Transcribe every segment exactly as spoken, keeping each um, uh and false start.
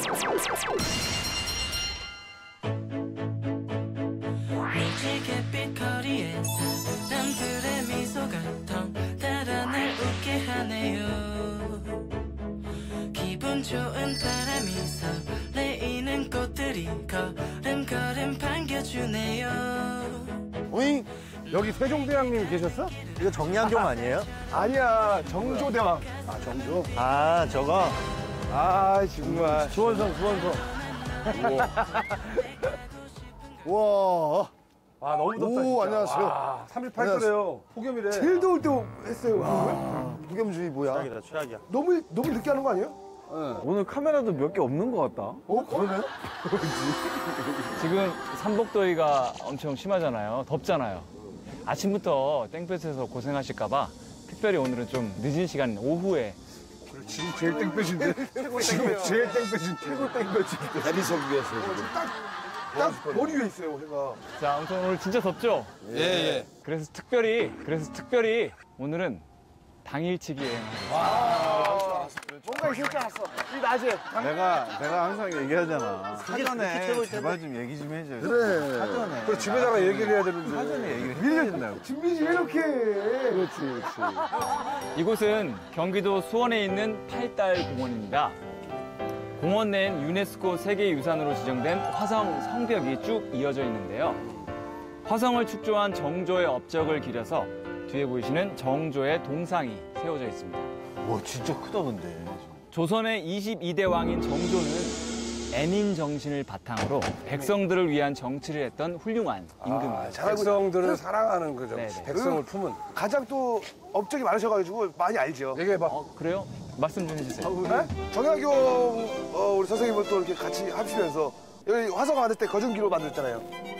햇빛 거리에 사람들의 미소가 덩달아 날 웃게 하네요. 기분 좋은 바람이 설레이는 꽃들이 걸음걸음 반겨주네요. 오잉? 여기 세종대왕님 계셨어? 이거 정량종 아니에요? 아니야, 정조대왕. 아, 정조? 아, 저거? 아, 정말. 수원성, 수원성. 우와. 아, 너무 덥다. 오, 진짜. 안녕하세요. 와, 삼십팔 도래요. 폭염이래. 제일 더울 때 했어요. 와, 폭염주의보야. 최악이다, 최악이야. 너무, 너무 늦게 하는 거 아니에요? 네. 오늘 카메라도 몇 개 없는 것 같다. 어, 그러네? 지금 삼복더위가 엄청 심하잖아요. 덥잖아요. 아침부터 땡볕에서 고생하실까봐 특별히 오늘은 좀 늦은 시간 오후에. 지금 제일 땡볕인데? 최고 땡볕. 제일 땡볕인 최고 땡볕인데. 대리석 위에서. 딱, 딱 머리 위에 있어요, 해가. 자, 아무튼 오늘 진짜 덥죠? 예, 예. 그래서 특별히, 그래서 특별히 오늘은 당일치기 여행을 뭔가 있을 줄 알았어. 이 낮에. 내가, 내가 항상 얘기하잖아. 사전에 제발 좀 얘기 좀 해줘. 그래. 사전에. 그래, 집에다가 얘기를 해야 되는데. 사전에 얘기를 해야 된다고. 준비지 왜 이렇게 해. 그렇지, 그렇지. 이곳은 경기도 수원에 있는 팔달 공원입니다. 공원 내엔 유네스코 세계유산으로 지정된 화성 성벽이 쭉 이어져 있는데요. 화성을 축조한 정조의 업적을 기려서 뒤에 보이시는 정조의 동상이 세워져 있습니다. 와, 진짜 크다, 근데. 조선의 이십이 대 왕인 정조는 애민 정신을 바탕으로 백성들을 위한 정치를 했던 훌륭한 임금입니다. 아, 백성들을 사랑하는 그죠. 네네. 백성을 품은. 가장 또 업적이 많으셔가지고 많이 알죠. 얘기해봐. 어, 그래요? 말씀 좀 해주세요. 네? 정약용 어, 우리 선생님을 또 이렇게 같이 합치면서 여기 화성 만들 때 거중기로 만들었잖아요.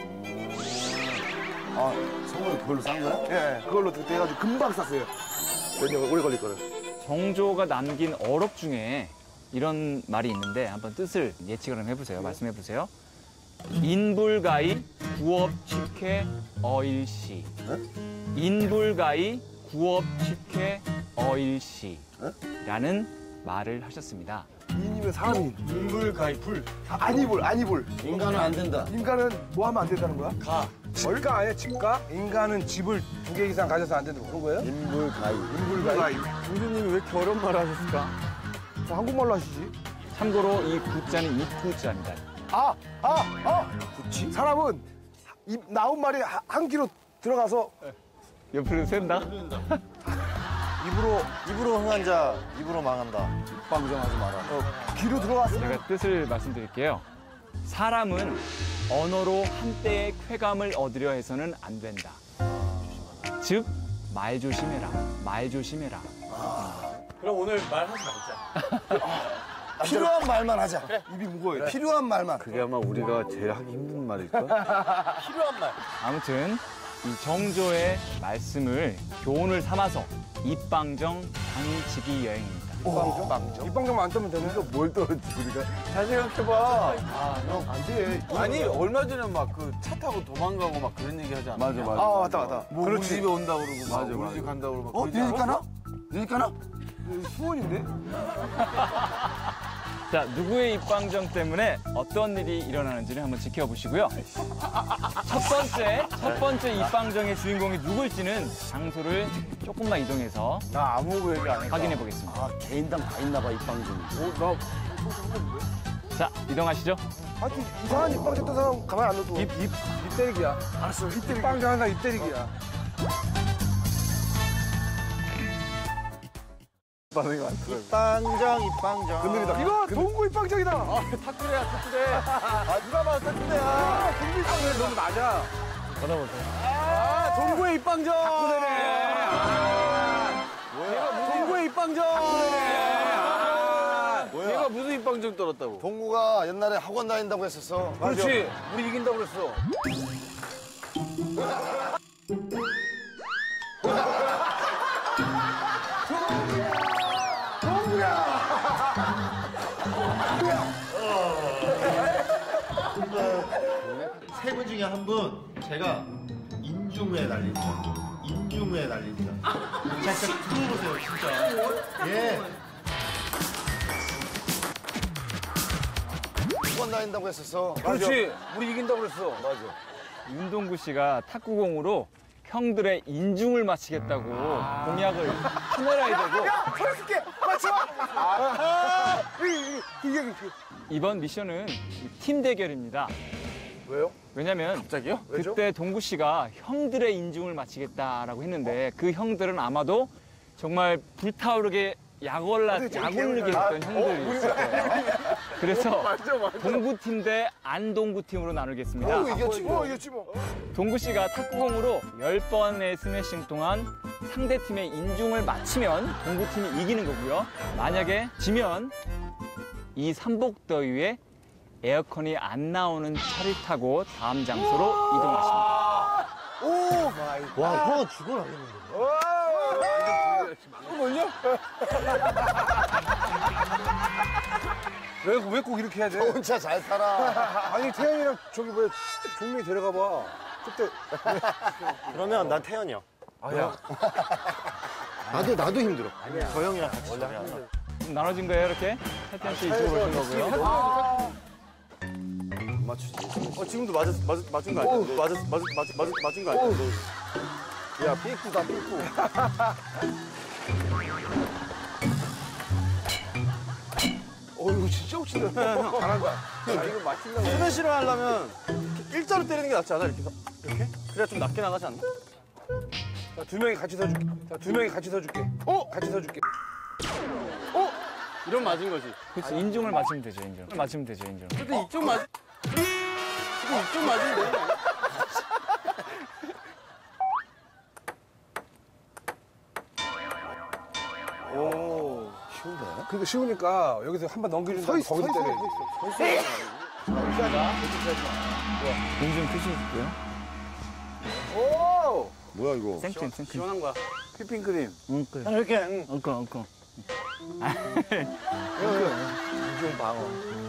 아, 선물 그걸로 싼 거야? 예, 그걸로 그때 해가지고 금방 쌌어요. 몇 년 오래 걸릴 거를. 정조가 남긴 어록 중에 이런 말이 있는데 한번 뜻을 예측을 한번 해보세요. 말씀해보세요. 인불가이 구업취쾌 어일시. 인불가이 구업취쾌 어일시. 라는 말을 하셨습니다. 인이면 사람이. 인불가이 불. 아, 아니불, 아니불. 인간은 안 된다. 인간은 뭐 하면 안 된다는 거야? 가. 집가 아니야, 집가? 인간은 집을 두 개 이상 가져서 안 된다고 그런 거예요? 인불가이. 인불가이. 공주님이 왜 이렇게 어려운 말을 하셨을까? 저 한국말로 하시지? 참고로 이 구자는 입구자입니다. 아, 아, 아! 그치? 사람은 입, 나온 말이 하- 한 귀로 들어가서 옆으로 샌다? 입으로, 입으로 흥한 자, 입으로 망한다. 방정하지 마라. 어, 귀로 들어가서 제가 뜻을 말씀드릴게요. 사람은 언어로 한때의 쾌감을 얻으려 해서는 안 된다. 즉, 말 조심해라. 말 조심해라. 그럼 오늘 말하지 말자. 필요한 말만 하자. 입이 무거워요. 필요한 말만. 그게 아마 우리가 제일 하기 힘든 말일걸? 필요한 말. 아무튼 이 정조의 말씀을 교훈을 삼아서 입방정 당일치기 여행입니다. 입방정? 입방정만 안 뜨면 되는 거. 뭘 떨었지, 우리가? 잘 생각해봐. 아, 형, 안 돼. 아니 얼마 전에 막 그 차 타고 도망가고 막 그런 얘기 하지 않았냐? 맞아, 맞아. 아, 맞다, 맞다. 뭐 우리 집에 온다 그러고 막 맞아, 우리 맞아. 집 간다 그러고 막 어? 그러지 니네 집 않았어? 가나? 니네 집 가나? 수원인데? 자, 누구의 입방정 때문에 어떤 일이 일어나는지를 한번 지켜보시고요. 첫 번째, 첫 번째 입방정의 주인공이 누굴지는 장소를 조금만 이동해서 나 아무 얘기 안 했다. 확인해 보겠습니다. 아, 개인당 다 있나 봐, 입방정이. 어, 자, 이동하시죠. 하여튼 이상한 입방정 뜬 사람 가만 안 놔둬. 입, 입, 입 때리기야. 알았어, 입 때리기. 빵장 하나 입 때리기야. 반응이 많더라고. 입방정, 입방정. 근들이다. 이거 동구 입방정이다. 탁구대야, 탁구대. 아, 누가 봐도 탁구대야. 동구 입방정 너무 낮아. 받아보세요. 아, 동구의 입방정. 탁구대네. 아, 뭐야? 동구의 입방정. 탁구대네. 아, 얘가 무슨 입방정 떨었다고? 동구가 옛날에 학원 다닌다고 했었어. 그렇지. 우리 이긴다고 그랬어. 세 분 중에 한 분, 제가 인중에 날립니다. 인중에 날립니다. 자, 진짜 들어보세요, 진짜. 예. 번 다닌다고 했었어. 그렇지. 우리 이긴다고 그랬어. 맞아. 윤동구 씨가 탁구공으로 형들의 인중을 맞히겠다고 공약을 카메라에 대고 보여줄게. 맞춰. 아, 이게 이번 미션은 팀 대결입니다. 왜요? 왜냐면 갑자기요? 그때 동구 씨가 형들의 인중을 맞히겠다라고 했는데 그 형들은 아마도 정말 불타오르게 약올라 약올리게 했던 형들이 있을 거예요. 그래서 동구 팀 대 안동구 팀으로 나누겠습니다. 어, 이겼지 뭐. 이겼지 뭐. 동구 씨가 탁구공으로 열 번의 스매싱 동안 상대 팀의 인중을 맞히면 동구 팀이 이기는 거고요. 만약에 지면 이 삼복더위에 에어컨이 안 나오는 차를 타고 다음 장소로 이동하십니다. 오 마이. 와, 형은 죽어나겠는데. 뭘요? 왜, 왜 꼭 이렇게 해야 돼? 혼자 잘 살아. 아니 태연이랑 저기 뭐야 종민이 데려가 봐. 그때 그러면 난 태연이야. 아야 나도, 나도 힘들어. 아니야. 저 형이랑 같이. 원래 힘들어. 좀 나눠진 거예요, 이렇게? 태연 씨 이쪽으로 오신 거고요. 맞추지. 어, 지금도 맞았, 맞았, 맞은 거 아니야? 맞았, 맞았, 맞았, 맞았, 맞은 거 아니야? 야 삐꾸다 삐꾸. 어 이거 진짜 웃긴다. 형, 잘한다. 아, 이거 맞추려고. 스매시를 하려면 이렇게 일자로 때리는 게 낫지 않아? 이렇게. 이렇게? 그래야 좀 낮게 나가지 않나? 자, 두 명이 같이 서줄게. 자, 두 명이 같이 서줄게. 어? 같이 서줄게. 이런 맞은 거지. 그렇지, 인중을 맞으면 되죠, 인중. 맞으면 되죠, 인중. 근데 이쪽 맞, 근데 이쪽 맞으면 되는 거 아니야? 오 쉬운데? 그러니까 쉬우니까 여기서 한 번 넘겨준 다음에 거기서 때려. 인중 푸시해줄게요. 오. 뭐야 이거? 생크림, 생크림. 시원한 거야. 휘핑크림. 응, 그래. 이렇게, 응. 엉클, 엉클. 인중 방어.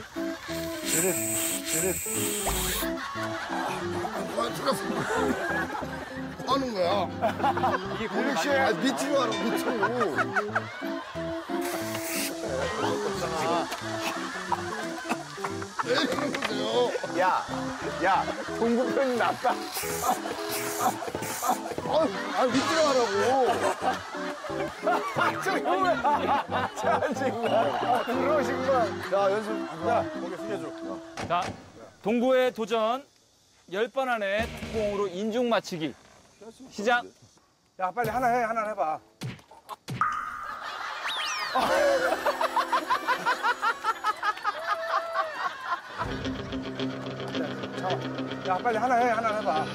뭐 하는 거야? 이게 공이 이렇게 많이 아, 밑으로 하라고 밑으로. 왜 이러세요? 야, 야, 동구 편이 낫다. 아, 아 밑으로 하라고. 들어오시구만. 자 연습. 자 거기 숙여줘. 자, 동구의 도전. 열 번 안에 탁구공으로 인중 맞히기. 시작. 야 빨리 하나 해, 하나 해봐. 자, 야 빨리 하나 해, 하나 해봐.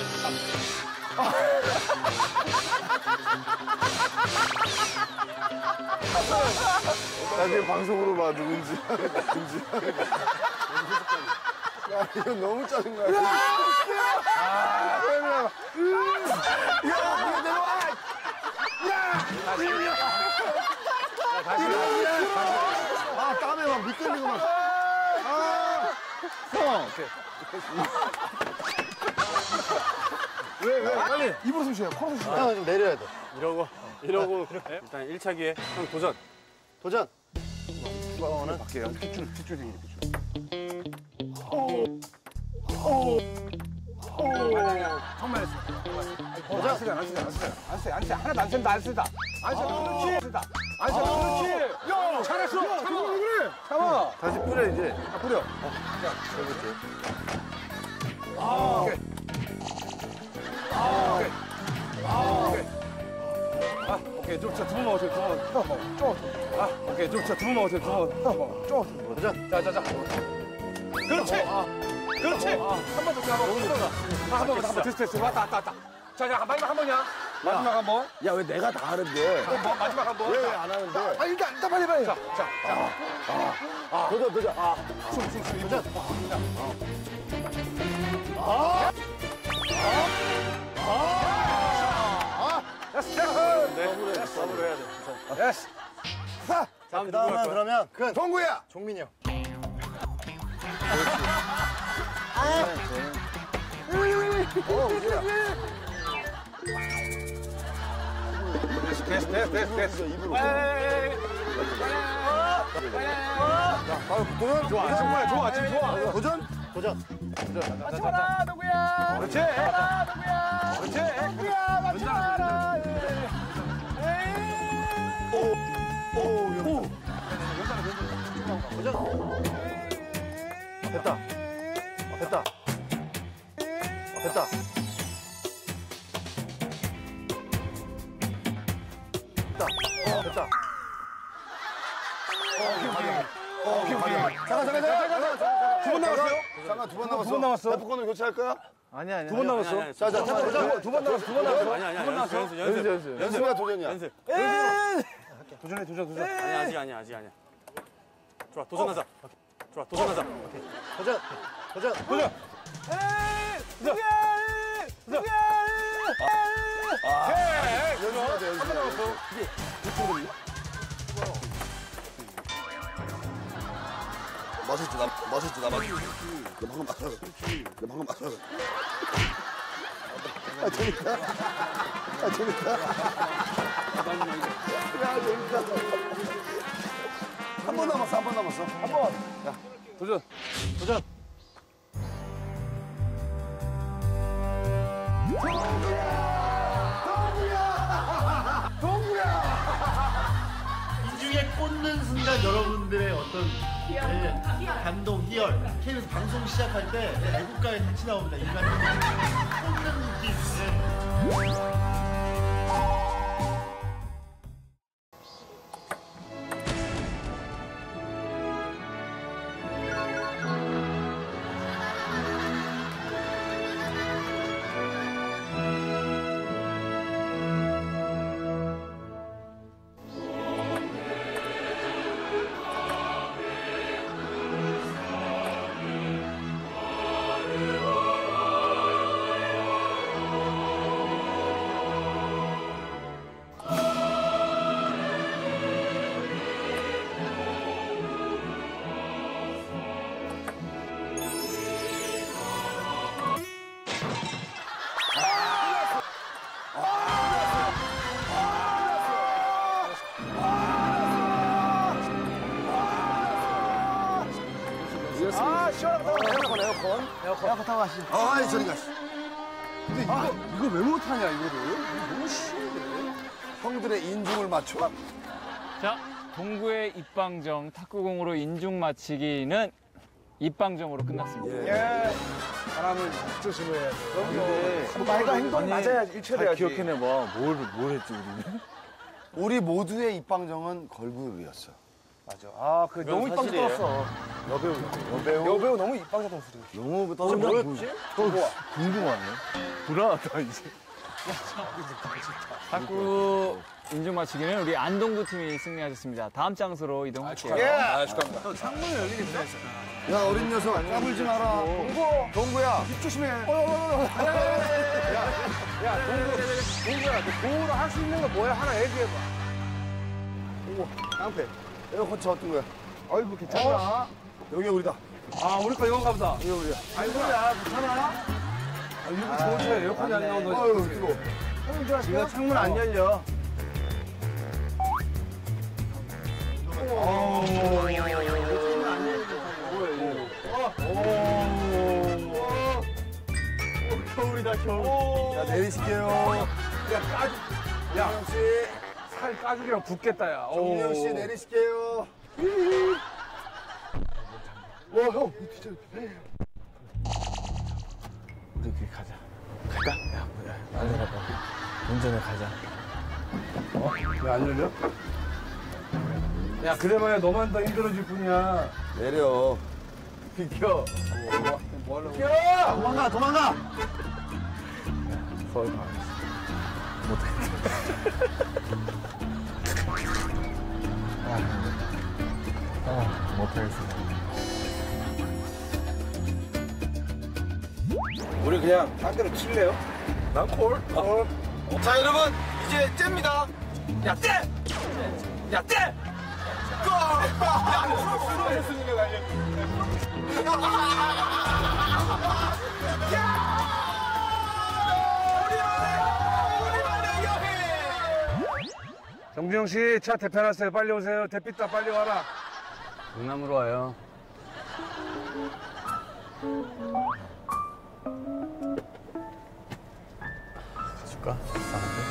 나중에 방송으로 봐 누군지. 누군지. 야 이거 너무 짜증나. 아, 그러면. 야, 이거 내려와. 아 땀에 막 밑걸리고 막. 아, 형. 왜 왜? 빨리 입으로 숨 쉬어요. 코로 숨 쉬어요. 형, 좀 내려야 돼. 이러고, 이러고. 일단 일 차기에 형 도전. 도전. 이거는 밖에요. 핏줄, 핏줄 생겨, 핏줄. 정말 했어. 도전. 안 쓰자, 안 쓰자, 안 쓰자. 안 쓰자, 안 쓰자. 하나도 안 쓴다, 안 쓰다. 안 쓰다, 그렇지. 쓰다. 안 쓰다, 그렇지. 야, 잘했어. 참아, 왜 그래? 참아. 다시 뿌려 이제. 아, 뿌려. 자, 해볼게. 아, 오케이. 아, 오케이. 아, 오케이. 아, 오케이. 좀, 자, 두 번 먹었어요, 두 번. 좀. 아, 오케이. 좀, 자, 두 번 먹었어요, 두 번. 좀. 도전. 자, 자, 자. 그렇지. 그렇지. 한 번 더, 한 번 더. 아, 한 번 더, 한 번. 됐어, 됐어. 왔다, 왔다, 왔다. 자, 자, 마지막 한 번이야. 마지막 한 번. 야 왜 내가 다 하는데? 어, 뭐, 마지막 한 번. 왜 안 하는데? 아, 일단, 일단 빨리, 빨리. 자, 자, 자. 도전 도전. 아, 숨, 숨, 숨. 도전. 됐어. 네, 서브로 해야 돼. 됐어. 자, 다음 그 누구 할 다음은 거야? 그러면 큰 동구야. 종민이 형. 됐어, 됐어, 됐어, 됐어. 입으로. 에이, 에이, 에이. 바로 도전? 좋아, 정말 좋아, 지금 좋아. 도전? 도전. 맞춰라, 누구야? 그렇지. 맞춰라, 누구야? 그렇지. 누구야, 맞춰라. 오, 오, 오. 됐다. 됐다. 됐다. 됐다. 됐다. 어, 오케이, 오케이. 잠깐, 잠깐, 잠깐, 잠깐, 잠깐. 두 번 남았어요? 잠깐, 두 번 남았어. 두 번 남았어. 대포권을 교체할 거야? 아니야, 아니야. 두 번 남았어. 자, 자, 잠깐, 잠깐. 두 번 남았어, 두 번 남았어. 아니 아니 한번 연습 연습 연습, 연습. 연습. 연습이야, 도전이야? 연습. 도전해, 도전, 도전. 아니 아직 아니야 아직 아니야. 좋아 도전하자. 좋아 도전하자. 도전. 도전. 도전. 누구야? 누구야? 연습하자, 연습하자. 맞았지, 나, 맞았지, 나 맞았지. 너 방금 맞았어. 너 방금 맞았어. 아, 재밌다. 아, 재밌다. 야, 재밌다. 한 번 남았어, 한 번 남았어. 한 번. 도전. 도전. 인중에 꽂는 순간 여러분들의 어떤 예, 감동, 희열. 케이비에스 방송 시작할 때 애국가에 같이 나옵니다. 인간적으로 꽂는 느낌. 예. 아, 시원하다. 에어컨, 에어컨. 에어컨. 에어컨 타고 가시죠. 아, 저리 가. 근데 이거, 이거 왜 못하냐, 이거를? 이거 너무 쉬운데. 형들의 인중을 맞춰. 자, 동구의 입방정 탁구공으로 인중 맞히기는 입방정으로 끝났습니다. 예. 사람을 조심해야 돼. 근데 말과 행동이 아니, 맞아야 잘 일체돼야지. 기억해내봐. 뭘, 뭘 했지, 우리는? 우리 모두의 입방정은 걸그룹이었어. 맞아. 아, 그 너무 입방 사실이에요. 떨었어. 여배우, 여배우. 여배우 너무 입방 떨었어. 너무 떠서 뭐였지? 궁금하네. 불안하다, 이제. 탁구 인중 맞히기는 우리 안동구 팀이 승리하셨습니다. 다음 장소로 이동할게요. 예. 아, 축하합니다. 창문을 열리겠어. 야, 어린 녀석, 까불지 마라. 동구. 동구야. 입 조심해. 야, 야, 동구. 동구야, 너 공으로 할 수 있는 거 뭐야? 하나 얘기해봐. 동구, 깡패. 에어컨 쳐, 어떤 거야? 아이고, 괜찮아. 여기 우리다. 아, 우리 거 이건가 보다. 여기 우리야. 아이고야, 괜찮아? 아, 이거 좋은 차야. 에어컨이 안 나온다. 아유, 뜨거워. 지금 창문 안 열려. 겨울이다, 겨울. 자, 내리실게요. 야, 까죽. 야, 정영 씨. 살 까죽이랑 붙겠다, 야. 정영 씨, 내리실게요. 와, 형. 진짜. 우리 그 가자. 갈까? 야, 뭐야. 안 열어봐. 운전을 가자. 왜 안 열려? 야, 그래봐야 너만 더 힘들어질 뿐이야. 내려. 비켜. 뭐 하려고. 비켜! 도망가, 도망가. 서울 가. 못해. 아, 아, 못하겠어. 우리 그냥 딴 데로 칠래요? 난 콜. 콜. 자, 여러분. 이제 잽니다. 야, 떼! 야, 떼! 정주영 씨, 차 대표놨어요. 빨리 오세요. 대피다 빨리 와라. 강남으로 와요. 가줄까? 이상한데?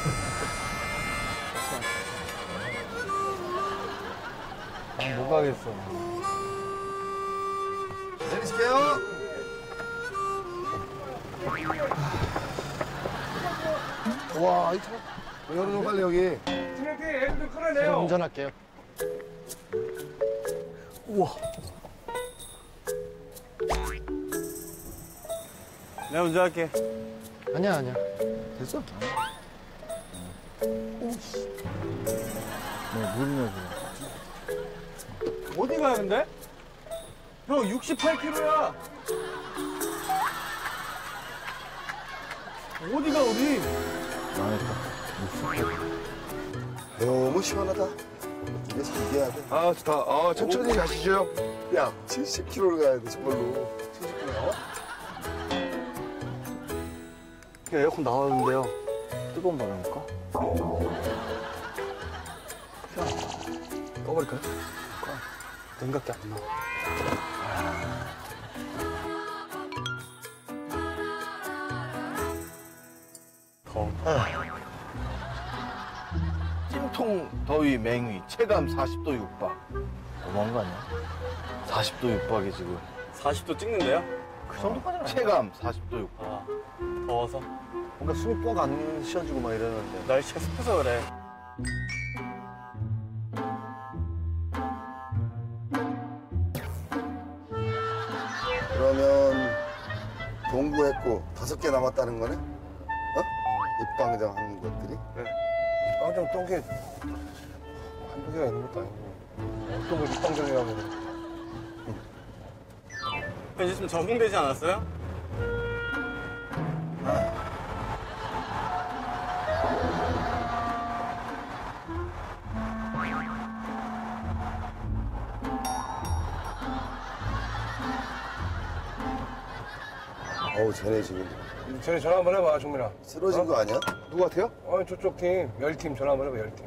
난 못 가겠어. 내리실게요. 와, 이 차. 열어줘, 빨리 여기. 제가 운전할게요. 내가 운전할게. 아니야, 아니야. 됐어? 어디 가야 근데? 형 육십팔 킬로미터야. 어디가 어디? 너무 시원하다. 이게 이겨야 돼. 아, 좋다. 아, 천천히 가시죠. 야, 칠십 킬로미터를 가야 돼, 정말로. 칠십 킬로미터. 에어컨 나왔는데요. 뜨거운 바람 볼까? 꺼버릴까요? 냉각기 안 나와. 찜통 더위 맹위 체감 사십 도 육박. 너무한 거 아니야? 사십 도 육박이 지금. 사십 도 찍는데요? 그 정도까지는 체감 사십 도 육박. 아, 더워서. 뭔가 숨이 뻑 안 쉬어지고 막 이러는데. 날씨가 습해서 그래. 그러면 동구했고 다섯 개 남았다는 거네? 어? 입방정 하는 것들이? 네. 입방정 똥개 한두 개가 있는 것도 아니고 어떤 걸 입방정이라고. 이제 좀 적응되지 않았어요? 어우, 쟤네 지금 쟤네 전화 한번 해봐, 종민아. 쓰러진 거 아니야? 누구 같아요? 어, 저쪽 팀, 열팀 전화 한번 해봐, 열팀.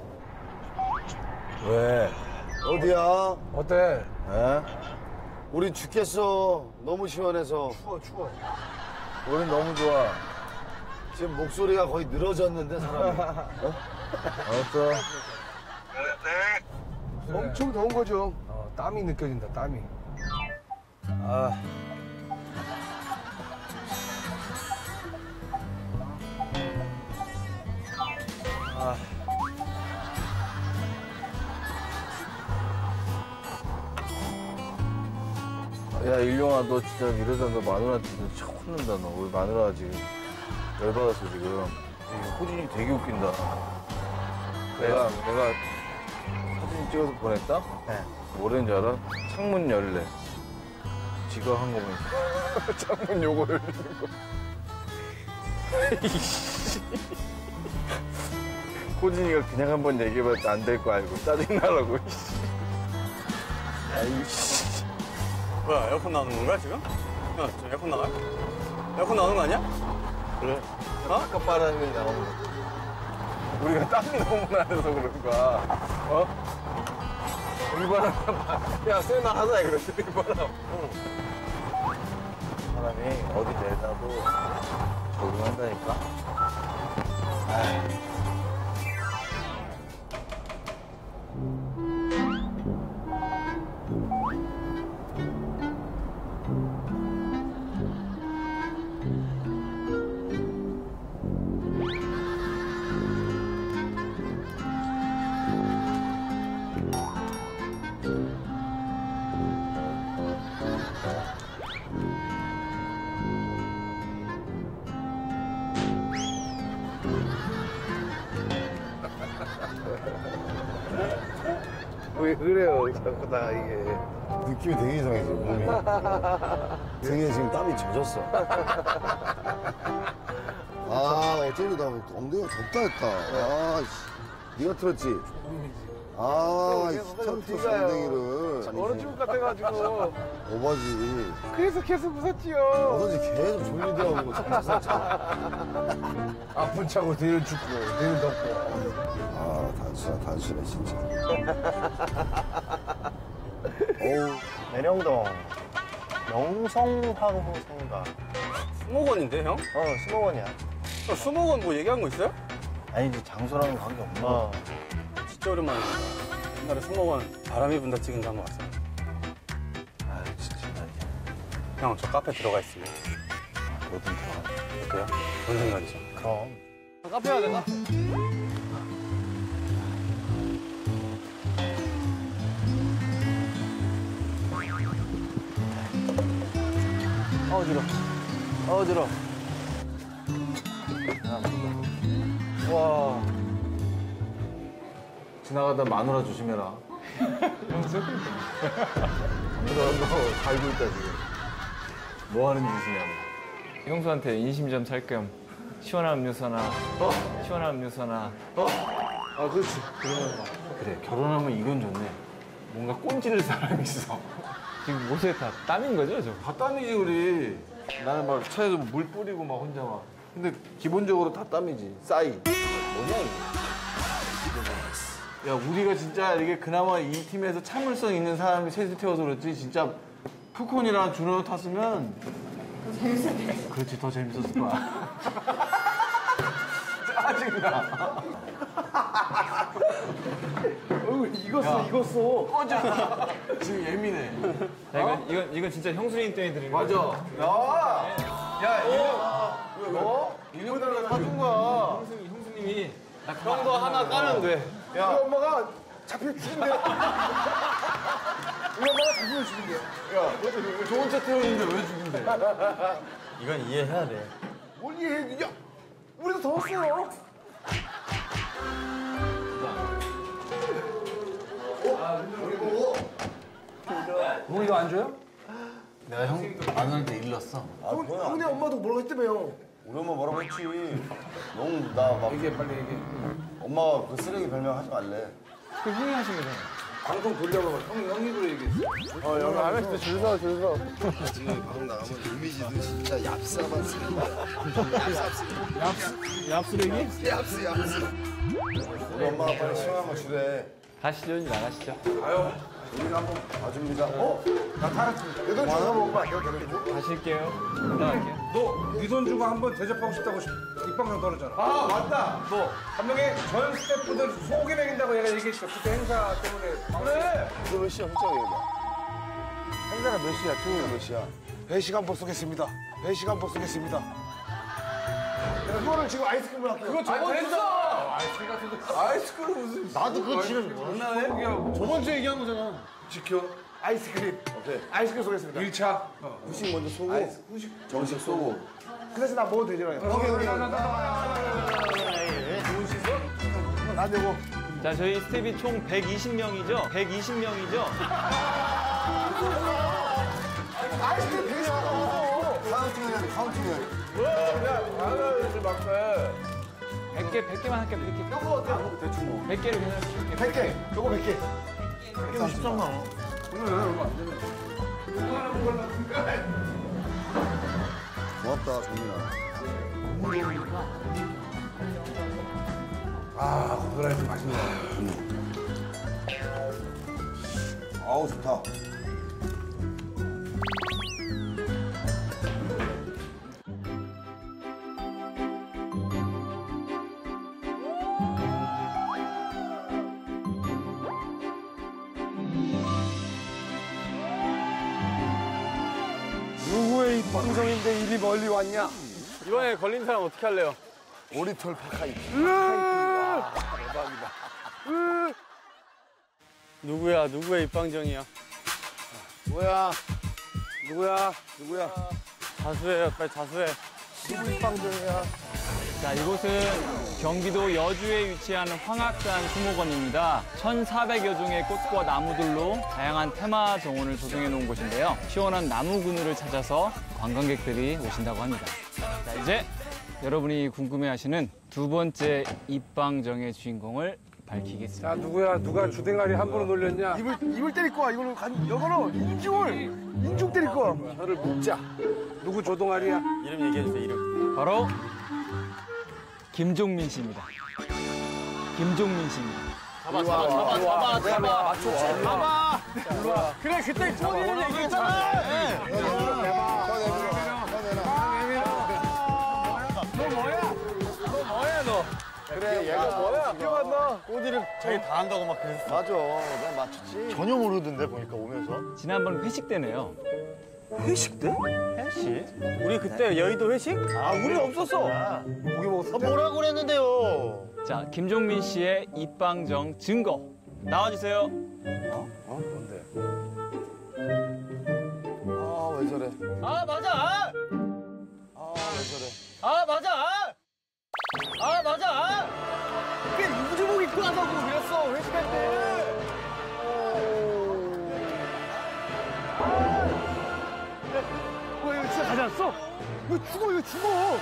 왜? 어디야? 어때? 에? 우린 죽겠어. 너무 시원해서. 추워, 추워. 우린 너무 좋아. 지금 목소리가 거의 늘어졌는데 사람이. 어? 알았어. 엄청 더운 거죠. 어, 땀이 느껴진다, 땀이. 아. 아. 야, 일용아, 너 진짜 이러다 너 마누라한테 차 혼난다, 너. 우리 마누라가 지금 열받았어, 지금. 이 호진이 되게 웃긴다. 내가, 내가 사진 찍어서 보냈다? 네. 뭐라는 줄 알아? 창문 열래. 지가 한 거 보니까. 창문 요거 열리는 거. 호진이가 그냥 한번 얘기해봤자 안 될 거 알고 짜증나라고. 아이씨. 뭐야, 에어컨 나오는 건가, 지금? 야, 저 에어컨 나가요? 에어컨 나오는 거 아니야? 그래. 어? 아까 바람이 나오는 거. 우리가 땀이 너무 나서 그런 거야. 어? 일바람, 야, 쓸만하다, 그랬어, 일바람. 응. 사람이 어디 내놔도 적응한다니까. 아이. 왜 그래요, 자꾸 다 이게. 느낌이 되게 이상해, 지금 몸이. 등에 지금 땀이 젖었어. 아, 어쩐지 나 엉덩이가 덥다 했다. 아, 씨. 네가 틀었지? 아, 이 스타트 엉덩이를. 어느 쪽 같아가지고. 오바지. 그래서 계속 웃었지요. 어쩐지 계속 졸리더라고. 아픈 차고 뒤를 춥고, 뒤를 덮고. 아, 단순하, 단순해, 진짜. 어우. 내령동 명성황후 생가. 수목원인데 형? 어, 수목원이야. 어, 수목원 뭐 얘기한 거 있어요? 아니지, 장소랑은 관계 없는 거. 어. 진짜 오랜만이다. 옛날에 수목원 바람이 분다 찍은 거 한번 왔어. 아 진짜 말이야. 형, 저 카페 들어가 있으면. 뭐든 들어가. 어때요? 뭔 생각이죠? 그럼. 카페 해야 되나? 어지러. 어지러. 와. 지나가다 마누라 조심해라. 형수? 마누라 너 갈고 있다 지금. 뭐 하는 짓이냐고. 형수한테 인심점 살 겸 시원한 음료수나 어? 시원한 음료수나 아 그렇지. 그러면 그래 결혼하면 이건 좋네. 뭔가 꼰지를 사람이 있어. 지금 옷에 다 땀인 거죠, 저? 다 땀이지 우리. 나는 막 차에서 물 뿌리고 막 혼자 막. 근데 기본적으로 다 땀이지. 싸이. 뭐냐 이게. 야 우리가 진짜 이게 그나마 이 팀에서 참을성 있는 사람이 셋이 태워서 그렇지 진짜 푸콘이랑 준호 탔으면 재밌었을 거야. 그렇지 더 재밌었을 거야. 짜증나. 어이구, 익었어, 익었어. 꺼져. 지금 예민해. 자, 이건, 이건, 이건 진짜 형수님 때문에 드리는 맞아. 거죠? 야. 야, 이거. 너? 이년달러 사준 거야. 형수님, 형수님이 형도 하나 까면 돼. 우리 엄마가 잡히면 죽인대. 우리 엄마가 잡히면 죽인대. 좋은 차 태우는데 왜 죽인대? 이건 이해해야 돼. 뭘 이해해? 야, 우리도 더 왔어요. 뭐 이거 안 줘요? 내가 형 마누라한테 일렀어. 형, 형네 엄마도 뭐라고 했다며요. 우리 엄마 뭐라고 했지. 너무 나막 얘기해 빨리 얘기해. 엄마가 그 쓰레기 별명 하지 말래. 그 형이 하신 거잖아요. 방송 돌려봐. 형이 형 입으로 얘기했어. 어, 여기 안 했을 때 줄 서, 줄 서. 지금 방송 나가면 이미지도 진짜 얍삽한 쓰레기야. 얍삽 얍쓰레기? 얍스 얍스. 우리 엄마가 빨리 시원한 거 주래. 가시죠, 이제 나가시죠. 우리가 한번 봐줍니다. 어? 나 달았습니다. 내돈 주워 먹으면 안 돼, 가실게요. 나갈게요. 너 네 돈 주고 한번 대접하고 싶다고 입방정 떨었잖아. 아, 맞다. 너 한 명의 전 스태프들 소고기 먹인다고 얘가 얘기했어. 그때 행사 때문에. 그래. 이거 몇 시야? 솔직하게 얘기해봐. 행사가 몇 시야, 토요일 몇 시야? 배 시간 못 쓰겠습니다. 배 시간 못 쓰겠습니다. 내가 그거를 지금 아이스크림을 할게요. 그거 저번 됐어. 아이스크림 같은 거. 아이스크림 무슨. 나도 그거 지금 장난해? 저번 주에 얘기한 거잖아. 지켜. 아이스크림. 오케이. 아이스크림 쏘겠습니다. 일 차. 후식 먼저 쏘고 정식 쏘고. 그래서 나 먹어도 되잖아요. 오케이 오케이. 나 되고. 자, 저희 스텝이 총 백이십 명이죠? 백이십 명이죠? 아이스크림 되게 싫어. 카운팅 해야 돼. 카운팅 해야 돼. 하나를 막 해. 백 개, 백 개만 할게요, 백 개. 이거 어때요? 대충 뭐. 백 개를 그냥 할게요. 백 개. 요거 백 개. 십삼만 원. 고맙다 정민아. 아, 고소라이스 맛있네. 아우 좋다. 누구의 입방정인데 이리 멀리 왔냐? 이번에 걸린 사람 어떻게 할래요? 오리털 파카이트. 누구야? 누구의 입방정이야? 뭐야? 누구야? 누구야? 자수해요. 빨리 자수해. 누구 입방정이야? 자, 이곳은 경기도 여주에 위치한 황악산 수목원입니다. 천사백여 종의 꽃과 나무들로 다양한 테마 정원을 조성해 놓은 곳인데요. 시원한 나무 그늘을 찾아서 관광객들이 오신다고 합니다. 자, 이제 여러분이 궁금해하시는 두 번째 입방정의 주인공을 밝히겠습니다. 자, 누구야? 누가 주댕아리 함부로 놀렸냐? 입을 입을 때릴 거야. 이거는 간 이거는 인중을 인중 때릴 거야. 혀를 묶자. 누구 조동아리야? 이름 얘기해 주세요. 이름. 바로 김종민 씨입니다. 김종민 씨입니다. 잡아, 잡아, 잡아, 잡아, 잡아. 맞췄지? 잡아. 그래, 그때 꼬리를 얘기했잖아. 너 뭐야? 너 뭐야, 너? 그래, 얘가 뭐야? 기억 안 나? 꼬디를 자기 다 한다고 막 그랬어. 맞아. 난 맞췄지. 전혀 모르던데 보니까 오면서. 지난번 회식 때네요. 회식 때? 회식? 우리 그때 여의도 회식? 아, 우리 없었어. 고기 먹었어. 뭐라고 그랬는데요? 자, 김종민 씨의 입방정 증거 나와주세요. 어? 뭔데? 아, 왜 저래? 아, 맞아. 아, 왜 저래? 아, 맞아. 아, 맞아. 그게 우주복 입고 나가고 그랬어, 회식할 때. 어, 이거 진짜 가지 않았어? 이거 죽어, 이거 죽어.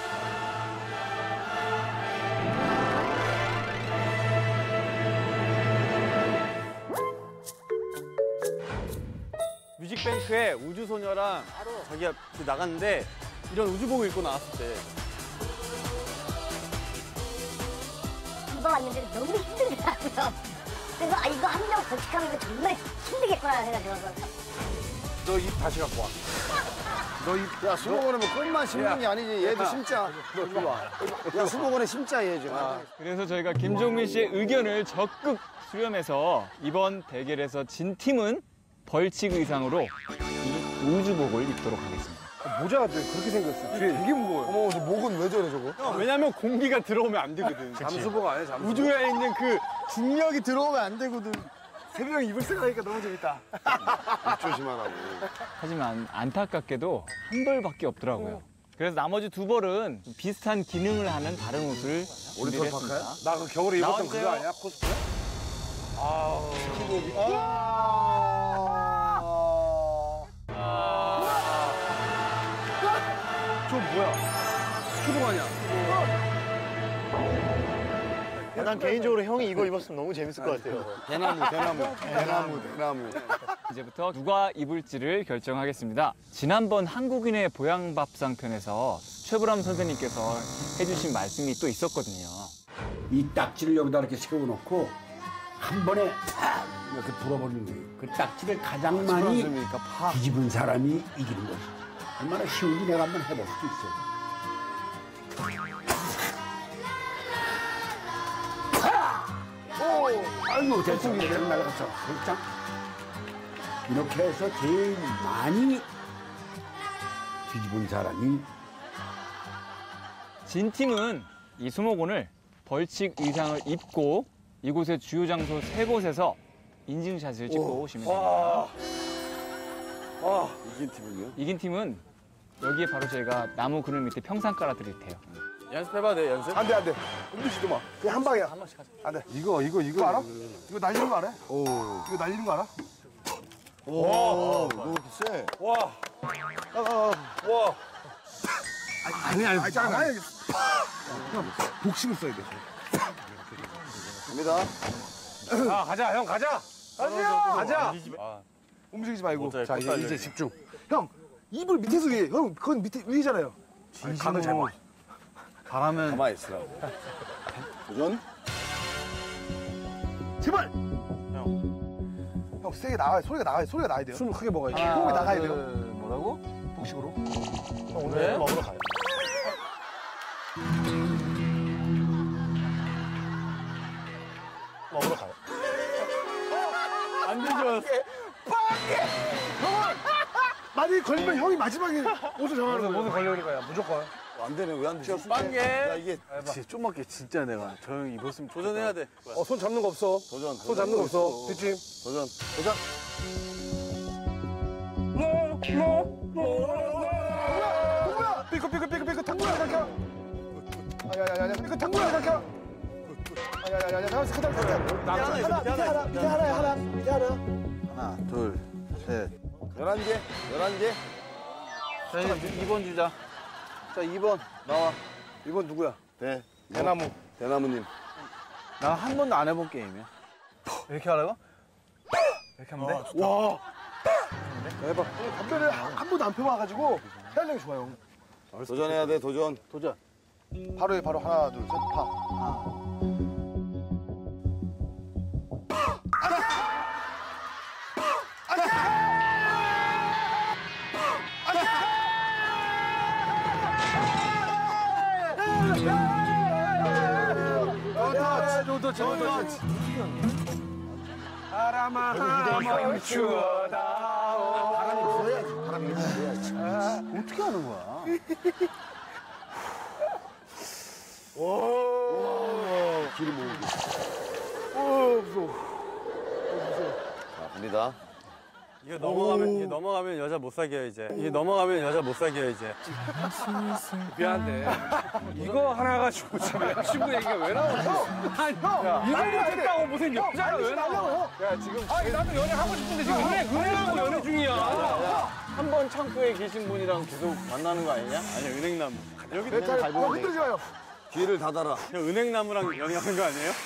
뮤직뱅크에 우주소녀랑 자기가 나갔는데 이런 우주복을 입고 나왔을 때 이거 왔는데 너무 힘들더라고요. 그래서 아 이거 한 명 벌칙하면 이거 정말 힘들겠구나 생각해서. 너 입 다시 갖고 와. 너 입. 야, 수목원은 뭐 꽃만 심는 게 아니지. 얘도 심자. 너 이리 와. 야, 수목원에 심자, 얘 좀. 아. 그래서 저희가 김종민 씨의 의견을 적극 수렴해서 이번 대결에서 진 팀은 벌칙 의상으로 이 우주복을 입도록 하겠습니다. 모자가 또 그렇게 생겼어. 뒤에 되게 무거워요. 어머, 저 목은 왜 저래, 저거? 왜냐면 공기가 들어오면 안 되거든. 잠수복 아니야, 잠수복? 우주에 있는 그 중력이 들어오면 안 되거든. 세병 입을 생각하니까 너무 재밌다. 입 조심하라고. 하지만 안타깝게도 한 벌밖에 없더라고요. 그래서 나머지 두 벌은 비슷한 기능을 하는 다른 옷을 준비를 했습니다. 나 그 겨울에 입었던 나왔어요. 그거 아니야? 코스프레? 아, 스키복이. 저 뭐야? 스키복 아니야? 아, 난 개인적으로 형이 이거 입었으면 너무 재밌을 것 같아요. 대나무, 대나무, 대나무, 대나무. 이제부터 누가 입을지를 결정하겠습니다. 지난번 한국인의 보양밥상 편에서 최불암 선생님께서 해주신 말씀이 또 있었거든요. 이 딱지를 여기다 이렇게 세워놓고 한 번에 팍 이렇게 불어버리는 거예요. 그 딱지를 가장 많이 뒤집은 사람이 이기는 거지. 얼마나 쉬운지 내가 한번 해볼 수도 있어요. 오, 아이고 됐어. 내가 날아갔어. 살짝 이렇게 해서 제일 많이 뒤집은 사람이 진 팀은 이 수목원을 벌칙 의상을 입고 이곳의 주요 장소 세 곳에서 인증샷을 찍고 오시면 됩니다. 와, 이긴 팀은요? 이긴 팀은 여기에 바로 저희가 나무 그늘 밑에 평상 깔아 드릴 테요. 연습해봐, 내 연습. 안 돼, 안 돼. 움직이지도 마. 그냥 한 방이야. 한 번씩 하자. 안 돼. 이거, 이거, 이거. 이거 알아? 이거 날리는 거 알아? 오. 이거 날리는 거 알아? 오, 너 이렇게 세. 와, 어, 어. 와. 아니, 아니, 아니, 아니, 아니. 형, 복식을 써야 돼. 갑니다. 아, 가자, 형, 가자. 가자. 아, 움직이지 말고. 못해, 자, 이제, 못 이제 집중. 형, 입을 밑에서 해. 형, 그건 밑에 위잖아요. 간을 잘 봐. 바라면 가만히 있으라. 도전. 제발. 형, 형 세게 나가야 소리가 나가야 소리가 나야 돼요. 숨을 크게 먹어야지. 호흡이 나가야 돼요. 뭐라고? 복식으로. 형 오늘 먹으러 가요. 먹으러 가요. 안 되죠. 만약에 걸리면 형이 마지막에 옷을 정하는 거예요. 모두 걸려오는 거야, 무조건. 안 되네, 왜 안 되지? 빵개. 야, 이게. 진짜 좀밖에 진짜 내가 저 형 입었으면 도전해야 돼. 어, 손 잡는 거 없어. 도전. 손 잡는 거 없어. 뒷짐. 도전. 도전. 뭐야? 삐끗 삐끗 삐끗 삐끗 탕구야 갈게요. 아야야야야 삐끗 탕구야 갈게요. 아야야야야 잠깐만 잠깐만 잠깐만. 하나 있어, 하나 밑에 하나 밑에 하나야 하나 밑에 하나. 하나, 둘, 셋. 열한 개, 열한 개. 자, 이제 이 번 주자. 자, 이 번 나와. 이번 누구야? 대, 대나무. 대나무님. 나 한 번도 안 해본 게임이야. 이렇게 하라고? 이렇게 하면 돼? 와. 대박. 담배를 한, 한 번도 안 펴봐가지고 해안력이 좋아요. 도전해야 돼, 도전. 도전. 바로 해 바로 하나 둘 셋 파. 제부터 제부터. 바람아 멈추어다오. 바람이 불어야지. 바람이 불어야지. 어떻게 하는 거야? 오. 길이 모으기. 오, 무서워. 자, 갑니다. 이거 넘어가면 이게 넘어가면 여자 못 사귀어 이제. 이게 넘어가면 여자 못 사귀어 이제. 미안한데 이거 하나 가지고 지금 여자친구 얘기가 왜 나오냐? 아니 형 이거 못했다고 무슨 여자가 왜 나와? 야 지금 아니 나도 연애 하고 싶은데 지금 은혜 은혜하고 연애 중이야. 한 번 창고에 계신 분이랑 계속 만나는 거 아니냐? 아니 은행나무 여기 내 차례. 어, 흔들지 마요. 귀를 닫아라. 형 은행나무랑 연애하는 거 아니에요?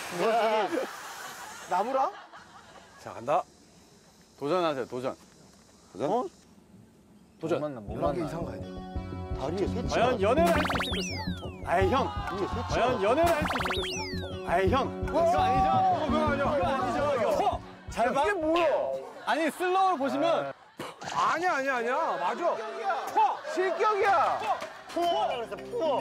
나무랑? 자 간다. 도전하세요 도전. 도전? 어? 도전. 못 만나, 못 이런 게 만나. 이상한 거 아니야? 다리에 새치. 과연 연애를 할 수 있을 것인가? 아이 형. 과연 연애를 할 수 있을 것인가? 아이 형. 이거 아니죠? 이거 그거 아니죠? 이거 아니죠? 이거. 잘 봐. 이게 뭐야? 아니 슬로우를 보시면 아니야 아니야 아니야 맞아. 실격이야. 푸어! 그래서 푸어!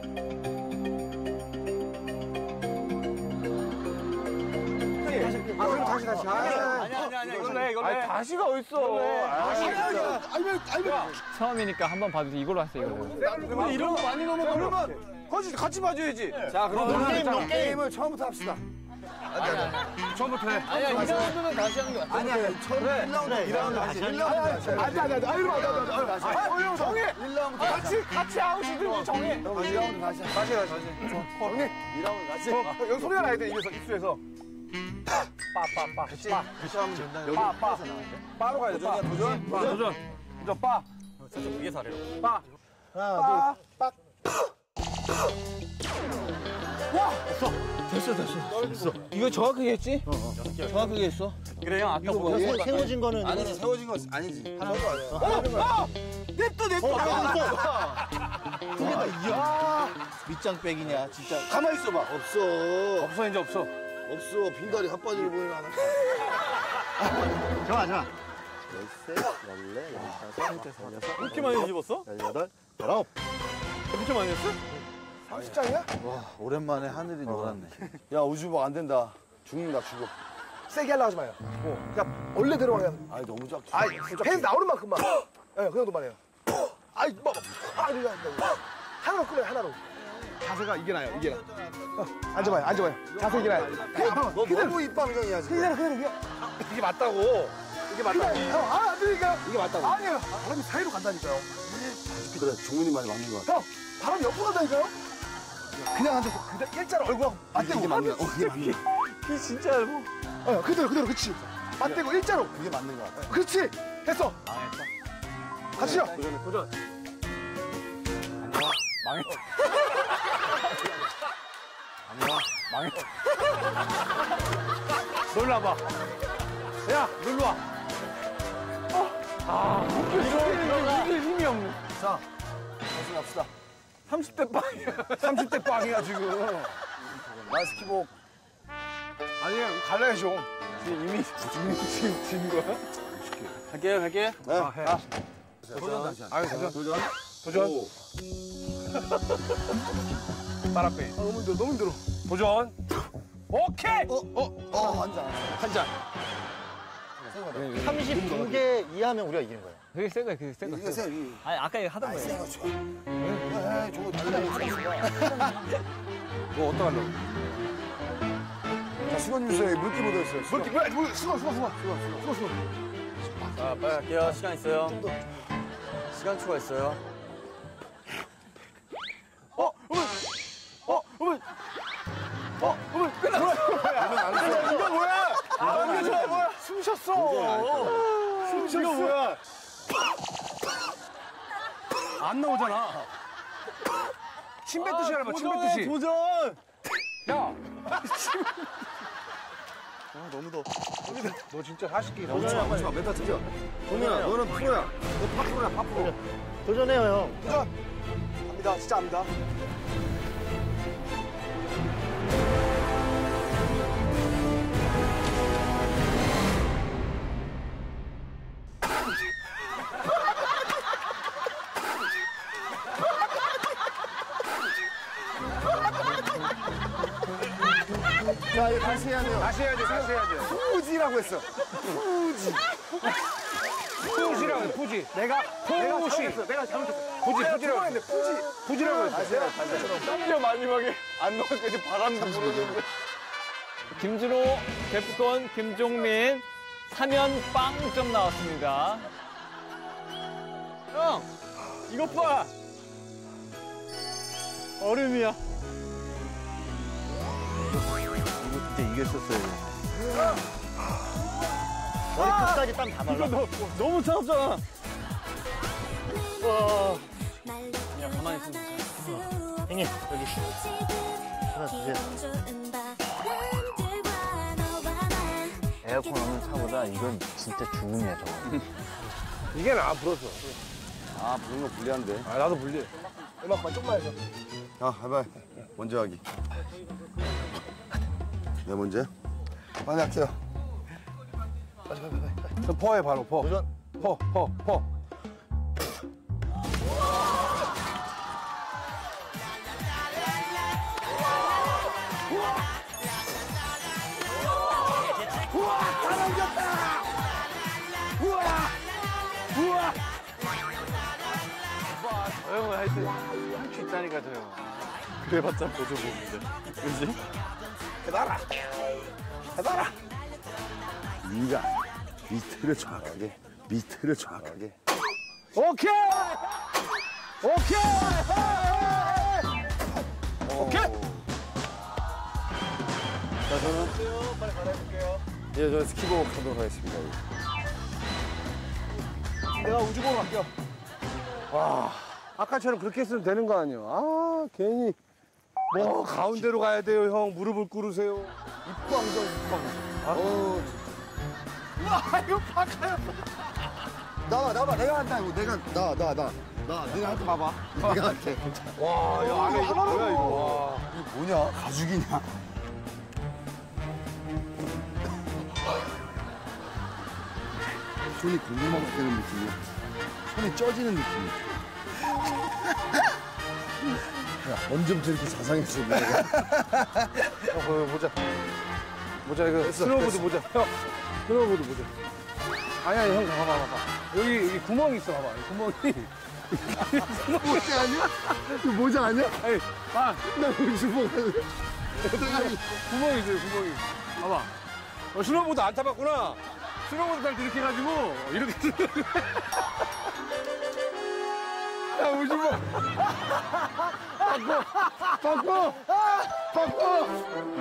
아 그럼 다시 다시. 아니야 아니야 아니야 이걸로 해 이걸로 해. 다시가 어딨어. 아니면, 아니면. 처음이니까 한번 봐주세요. 이걸로 하세요. 이걸로. 근데 이런 거 많이 넘어가. 그러면 같이 같이 봐줘야지. 자 그럼 게임, 게임을 처음부터 합시다. 처음부터 해. 아니야 이 라운드는 다시 하는 거야. 아니, 아니, 처음 일 라운드, 이 라운드 다시. 일 라운드 다시. 아니, 아니, 아니, 아니, 이리 와, 다시. 아, 정해! 일 라운드 같이 같이 아웃이든지 정해. 일 라운드 다시. 다시 다시 다시. 형님 이 라운드 다시. 어, 여기 소리가 나야 돼 입에서 입수에서. 빠빠빠. 그치. 그치 하면 된다. 여기 빠, 빠. 에서 나왔는데? 빠로 가야 돼. 도전, 도전. 빠, 도전. 도전 빠. 살짝 위에 사례로. 빠. 하나, 둘, 빡. 이거 정확하게 했지? 정확하게 했어. 그래 형 아까 뭐 세워진 거는. 아니지, 세워진 거 아니지. 하나도 아니야. 냅둬 냅둬. 이야. 밑장빼기냐, 진짜. 가만히 있어봐. 없어. 없어 이제 없어. 없어. 빈다리 핫바지로 보이는 하나. 좋아, 좋아. 열세, 열네, 열다섯, 열여섯, 이렇게 많이 뒤집었어? 열여덟, 열아홉. 이렇게 많이 했어? 삼십 장이야? 와, 오랜만에 하늘이 노랗네. 야, 우주복 안 된다. 죽는다, 죽어. 세게 하려고 하지 마요. 어. 그냥 원래대로 그냥. 아이, 너무 작지. 아이, 해 나오는 만큼만. 예, 그 정도만 해요. 아이, 뭐, 아, 이거 한다고. 하나로 끊어요, 하나로. 자세가 이게 나요, 이게 나. 어, 앉아봐요, 앉아봐요. 자세 이게 나요. 그냥 봐봐. 너 너무 입방정이야, 지금. 그냥, 그냥, 그냥. 이게 맞다고. 이게 맞다고. 형, 아, 안 되니까. 이게 맞다고. 아니에요. 바람이 사이로 간다니까요. 그래, 종훈이 말이 맞는 것 같아. 형, 바람이 옆으로 간다니까요. 그냥 앉아서 그냥 일자로 얼굴하고 맞대고. 이게 맞는 거 같아. 어, 그게 맞는 거 같아. 키 진짜 얇아. 어, 그대로, 그대로, 그치. 맞대고 일자로. 그게 맞는 것 같아. 그렇지. 됐어. 망했다. 가시죠. 도전해 도전. 망했다. 망했다. 놀라봐. 야 놀러 와. 아 웃겨 죽겠는데 이게 힘이 없네. 자, 다시 갑시다. 삼십 대 빵이야. 삼십 대 빵이야 지금. 마스키복. 아니야 갈라야죠. 지금 이미 이미 지금 진 거야? 갈게요 갈게요. 네. 아 해. 도전 다시 하자. 아유 도전. 도전. 도전. 오. 빠라빼. 아, 너무 힘들어, 너무 힘들어. 도전. 오케이. 어, 어, 어, 한 잔. 한 잔. 삼십구 개 이하면 우리가 이기는 거예요. 그게 센 거야, 그게 센 이게 거야. 세, 이. 아니, 아까 이거 하던 아이, 거예요. 세, 좋아. 에이, 저거 달라고. 뭐 어떡하려고? 자, 수건 주세요. 물기 묻어있어요. 수건. 물기, 물, 물, 수건, 수건, 수건. 수건, 수건. 자 빨리 갈게요. 시간 있어요. 시간 추가 있어요. 어, 어머, 어, 어머, 어, 어머, 끝났어. 이거 뭐야? 아, 이게 저 뭐야? 숨 쉬었어. 숨 쉬었어. 이거 뭐야? 안 나오잖아. 침 뱉듯이 하라, 침 뱉듯이. 도전. 야, 아 너무 더. 너 진짜 사십 개 오지 마, 오지 마. 멘탈 틀려. 동현아, 너는 프로야. 너 파프로야, 파프로. 도전해요, 형. 도전. 합니다, 진짜 합니다. 자, 이거 다시 해야 돼요. 다시 해야 돼, 다시 해야 돼. 푸지라고 했어. 푸지. 푸지라고 해, 푸지. 내가 내가 푸시. 잘못했어. 내가 잘못했어. 푸지, 내가 푸지라고 했는데 푸지. 푸지라고 해. 다시 해라, 다시 해라. 심지어 마지막에 안 넣으니까 이제 바람도 불어주는데. 김준호, 데프콘, 김종민 삼 연 빵점 나왔습니다. 형, 이것 봐. 얼음이야. 이거 진짜 이겼었어야 돼. 머리 끝까지 땀 다 말라. 이거 너, 너무 차갑잖아. 와. 그냥 가만히 있으면 돼. 형님, 여기. 하나 주세요. 에어컨 없는 차보다 이건 진짜 죽음이야, 저거. 이게 나 불었어. 아, 부는 거 불리한데. 아, 나도 불리. 음악만 좀만 해서. 자, 해봐. 먼저 하기. 내 문제? 빨리 할게요. 퍼해, 바로 퍼. 도전. 퍼, 퍼, 퍼. 저 형은 하여튼 할 수 있다니까, 저 형. 그래봤자 보조보험인데. 그지? 해봐라. 해봐라. 네가 밑을 정확하게, 밑을 정확하게. 오케이! 오케이! 오케이! 자, 저는. 빨리 갈아입을게요. 예, 저는 스키복 하도록 하겠습니다. 내가 우주보로 갈게요. 와, 아까처럼 그렇게 했으면 되는 거 아니야. 아, 괜히. 뭐, 가운데로 가야 돼요, 형. 무릎을 꿇으세요. 입광정, 입광정. 어, 와, 이거 박하였어. 나와, 나와. 내가 한다, 이거. 내가, 나, 나, 나. 나, 내가 할게 봐봐. 내가 할게. 와, 야, 안에 이거 뭐야, 이거. 와. 이게 뭐냐? 가죽이냐? 손이 고구마가 되는 느낌이야. 손이 쪄지는 느낌이야. 야, 언제부터 이렇게 자상했어, 내가. 어, 어, 보자. 보자, 이거. 됐어, 스노우보드 됐어. 보자. 형, 스노우보드 보자. 아니, 아니, 형, 봐봐, 봐봐. 여기, 여기 구멍이 있어, 봐봐. 이 구멍이. 모자 아니야? 이거 모자 아니야? 아니, 봐. 나 우주복 할래. 구멍이 있어요, 구멍이. 봐봐. 어, 스노우보드 안 타봤구나. 스노우보드 탈 때 이렇게 해가지고, 이렇게. 야, 우주복. 바꿔. 바꿔. 바꿔.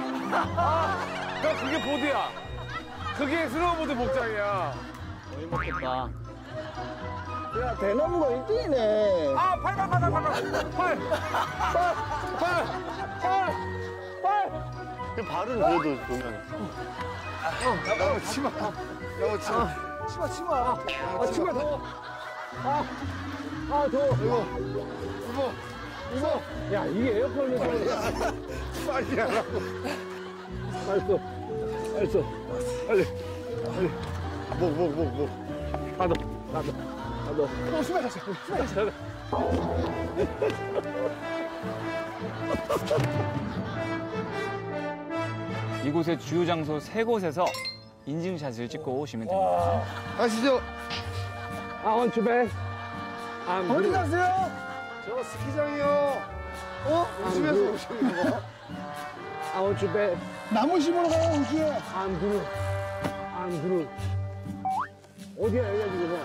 야, 그게 보드야. 그게 스노우보드 복장이야. 먹겠다. 야, 대나무가 일 등이네. 아, 팔, 팔, 팔, 팔, 팔, 팔. 팔. 팔. 팔. 팔. 발은 그래도 보면. 나무 치마. 나무 치마. 치마, 치마. 아, 치마 더. 아, 아, 더. 이거. 이거. 이거. 야, 이게 에어컨에서. 빨리 하라고. 알았어. 알았어. 빨리. 빨리. 목, 목, 목, 목. 다 넣어. 다 넣어. 다 넣어. 어, 치마 다시. 치마 다시. 이곳의 주요 장소 세 곳에서 인증샷을 찍고 오시면 됩니다. 가시죠. I want to bed. I'm 어디 blue. 가세요? 저 스키장이요. 어? 우주에서 오시는 거. I want to bed. 나무 심으러 가요, 우주에. I'm blue. I'm blue. 어디야, 여기가 지금?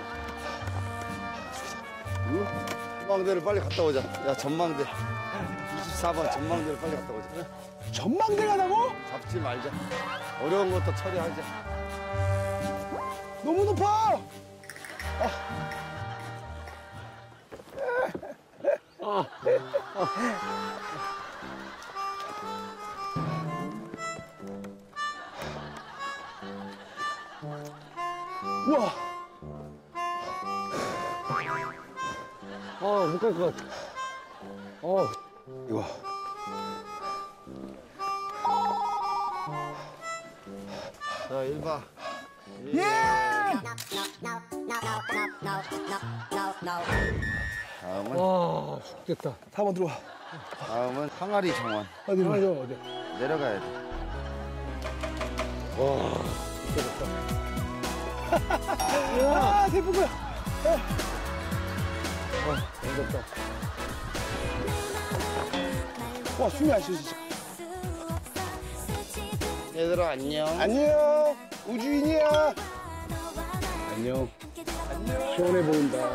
전망대를 빨리 갔다 오자. 야, 전망대. 이십사 번 전망대를 빨리 갔다 오자. 전망대 가라고? 잡지 말자. 어려운 것도 처리하자. 너무 높아. 우와. 어, 못 갈 것 같아. 어. 이거. 자, 일 봐. 예! 다음은, 와, 죽겠다. 사 번 들어와. 다음은 항아리 정원. 어디로? 어디, 어디? 내려가야 돼. 아, 대포구야. 와, 숨이 안 쉬어, 진짜. 얘들아 안녕. 안녕. 우주인이야. 안녕. 시원해 보인다.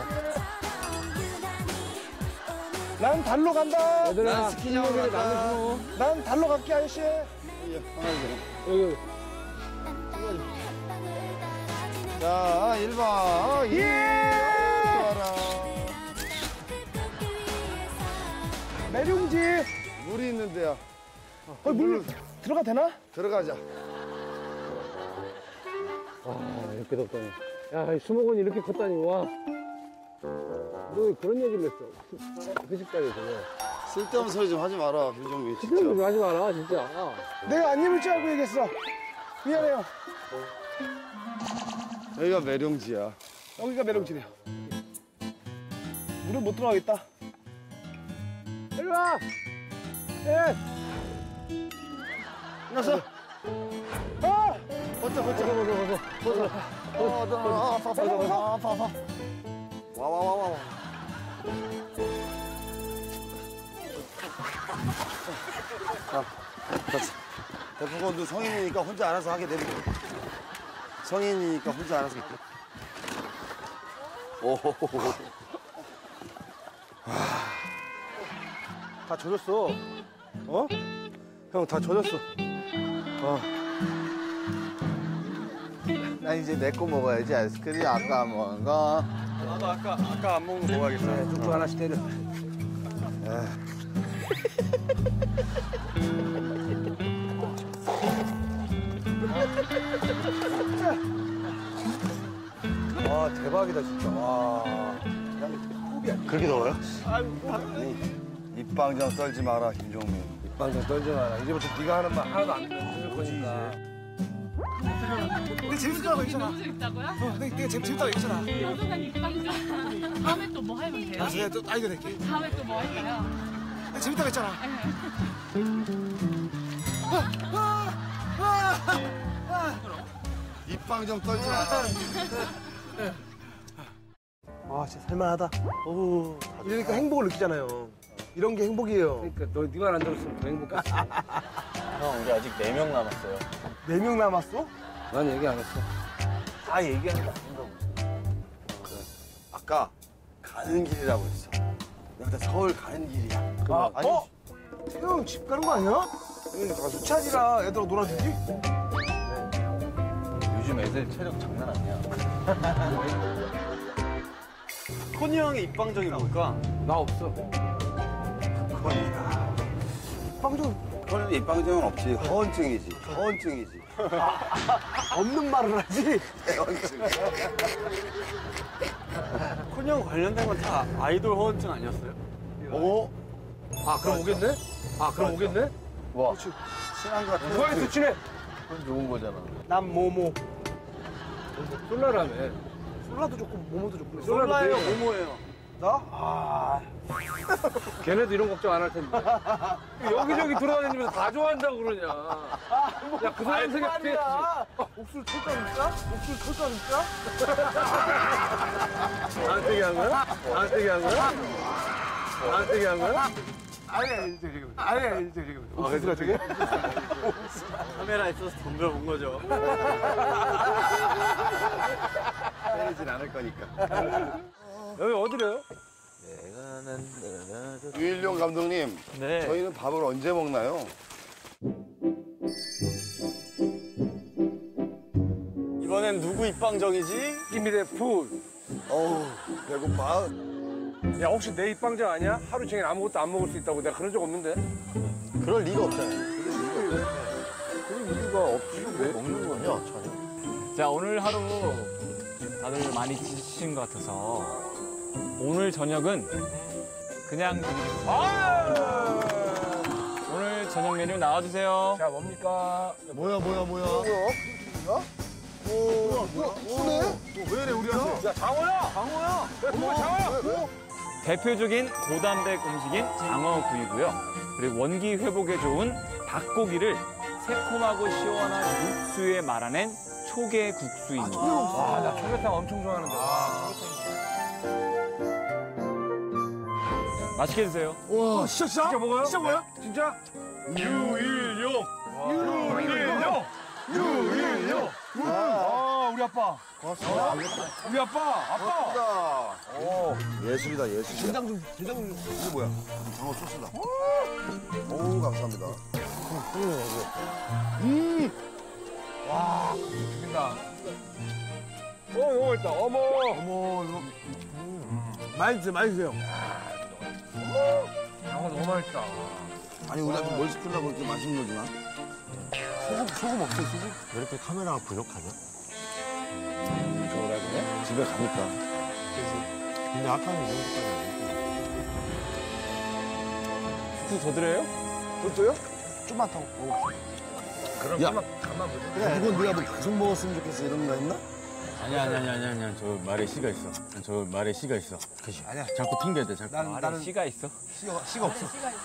난 달로 간다. 얘들아, 스키장으로 간다. 난 달로 갈게, 아저씨. 여기. 자, 일 번. 예! 매룡지. 물이 있는데요. 어, 물 들어가 되나? 들어가자. 아, 이렇게 덥다니. 야, 이 수목원이 이렇게 컸다니, 와. 너 왜 그런 얘기를 했어? 회식 자리에서. 쓸데없는 소리 좀 하지 마라, 김종민. 시끄러운 소리 하지 마라, 진짜. 내가 안 입을 줄 알고 얘기했어. 미안해요. 여기가 매룡지야. 여기가 매룡지래요. 물은 못 들어가겠다. 이리 와! 예! 일어서. 아! 걷자, 걷자. 벗어, 벗어, 벗어. 어, 어, 어, 아파, 아파, 아파, 아파, 아파. 와, 와, 와, 와. 와. 아, 그렇지. 대포건도 성인이니까 혼자 알아서 하게 되면 돼. 성인이니까 혼자 알아서 할게. 오호호호. 다 젖었어. 어? 형, 다 젖었어. 어. 나 이제 내 거 먹어야지. 아이스크림 아까 먹어. 나도 아까 아까 안 먹는 거 먹어야겠다. 뚝뚝 하나씩 때려. 와, 대박이다, 진짜. 와. 그렇게 더워요? 아니, 입방정 떨지 마라, 김종민. 입방정 떨지 마라. 이제부터 네가 하는 말 하나도 안 들을 거니까. 근데 재밌다고 했잖아. 너무 재밌다고요? 어, 내가, 내가 재밌, 재밌다고 했잖아. 여전한 입방정. 다음에 또 뭐 하면 돼요? 아, 제가 또 아이디어 낼게. 다음에 또 뭐 할까요? 내가 재밌다고 했잖아. 입방정 떨지 마라. 아, 진짜 살만하다. 오. 이러니까 행복을 느끼잖아요. 이런 게 행복이에요. 그러니까 너 네 말 안 들었으면 더 행복했어. 형, 우리 아직 네 명 남았어요. 네 명 남았어? 난 얘기 안 했어. 다 얘기하는 거 아닌가 보지. 아까 가는 길이라고 했어. 여기다 서울 가는 길이야. 아, 아니, 어? 형 집 가는 거 아니야? 수찬이랑 애들하고 놀아주지? 요즘 애들 체력 장난 아니야. 코니 형의 입방정이 뭘까? 나 없어. 그거니까. 빵좀 그건 입방정은 없지. 허언증이지. 허언증이지. 없는 말을 하지? 허언증. 코니 형 관련된 건 다 아이돌 허언증 아니었어요? 오? 아, 그럼 오겠네? 아, 그럼 오겠네? 와, 친한 것 같아. 좋아했어, 친해. 그건 좋은 거잖아. 난 모모. 솔라라며. 솔라도 좋고 모모도 좋고. 솔라예요, 모모예요. 나? 아. 걔네도 이런 걱정 안 할 텐데. 여기저기 돌아다니면서 다 좋아한다고 그러냐. 야, 그 사람 생각해. 옥술 털까 진짜? 옥술 털까 진짜? 안 세게 한 거야? 안 세게 한 거야? 안 세게 한 거야? 아니, 아니, 저기. 아니, 아니, 저기. 옥수수가 저게? 카메라 있어서 덤벼본 거죠. 때리진 않을 거니까. 여기 어디래요? 유일용 감독님, 네. 저희는 밥을 언제 먹나요? 이번엔 누구 입방정이지? 김미대 풀. 어우, 배고파. 야, 혹시 내 입방정 아니야? 하루 종일 아무것도 안 먹을 수 있다고. 내가 그런 적 없는데? 그럴 리가 없잖아요. 그런 이유가 없지. 왜 먹는 거냐, 전혀. 자, 오늘 하루 다들 많이 지치신 것 같아서 오늘 저녁은 그냥 드리겠습니다. 아! 오늘 저녁 메뉴 나와주세요. 자, 뭡니까? 뭐야, 뭐야, 뭐야. 뭐야? 오, 뭐야? 오네? 왜 이래, 우리한테? 야, 장어야! 장어야! 야, 그거 장어야! 대표적인 고단백 음식인 장어구이고요. 그리고 원기 회복에 좋은 닭고기를 새콤하고 시원한 육수에 말아낸 초계국수입니다. 와, 나 초계탕 엄청 좋아하는데. 맛있게 드세요. 와, 진짜 진짜? 진짜 먹어요? 진짜 뭐야? 진짜? 유일용. 유일용. 유일용. 아, 우리 아빠. 고맙습니다. 우리 아빠, 아빠. 오, 예술이다, 예술이야. 된장 좀, 된장 좀. 이게 뭐야? 장어 소스다. 오, 감사합니다. 음. 와, 죽인다. 어, 너무 맛있다. 어머. 어머, 이거. 많이 드세요, 많이 드세요. 장어 너무 맛있다. 아니, 우리가 좀 뭘 시키려고 이렇게 맛있는 걸 주나? 소금, 소금 없어요, 소금? 왜 이렇게 카메라가 부족하죠? 좋으라 그래? 집에 가니까. 근데 아까는 이 정도까지 국수 더 드려요? 그것도요? 좀만 더 먹어. 그럼 야. 가만, 가만 보자. 그래. 이건 네가 뭐 계속 먹었으면 좋겠어. 이런 거 있나? 아니야, 아니야, 아니야, 아니야, 아니야. 저 말에 씨가 있어. 저 말에 씨가 있어. 그치. 아니야. 자꾸 핑계대, 자꾸. 나는, 말에 나는 씨가 있어. 씨가, 씨가 없어.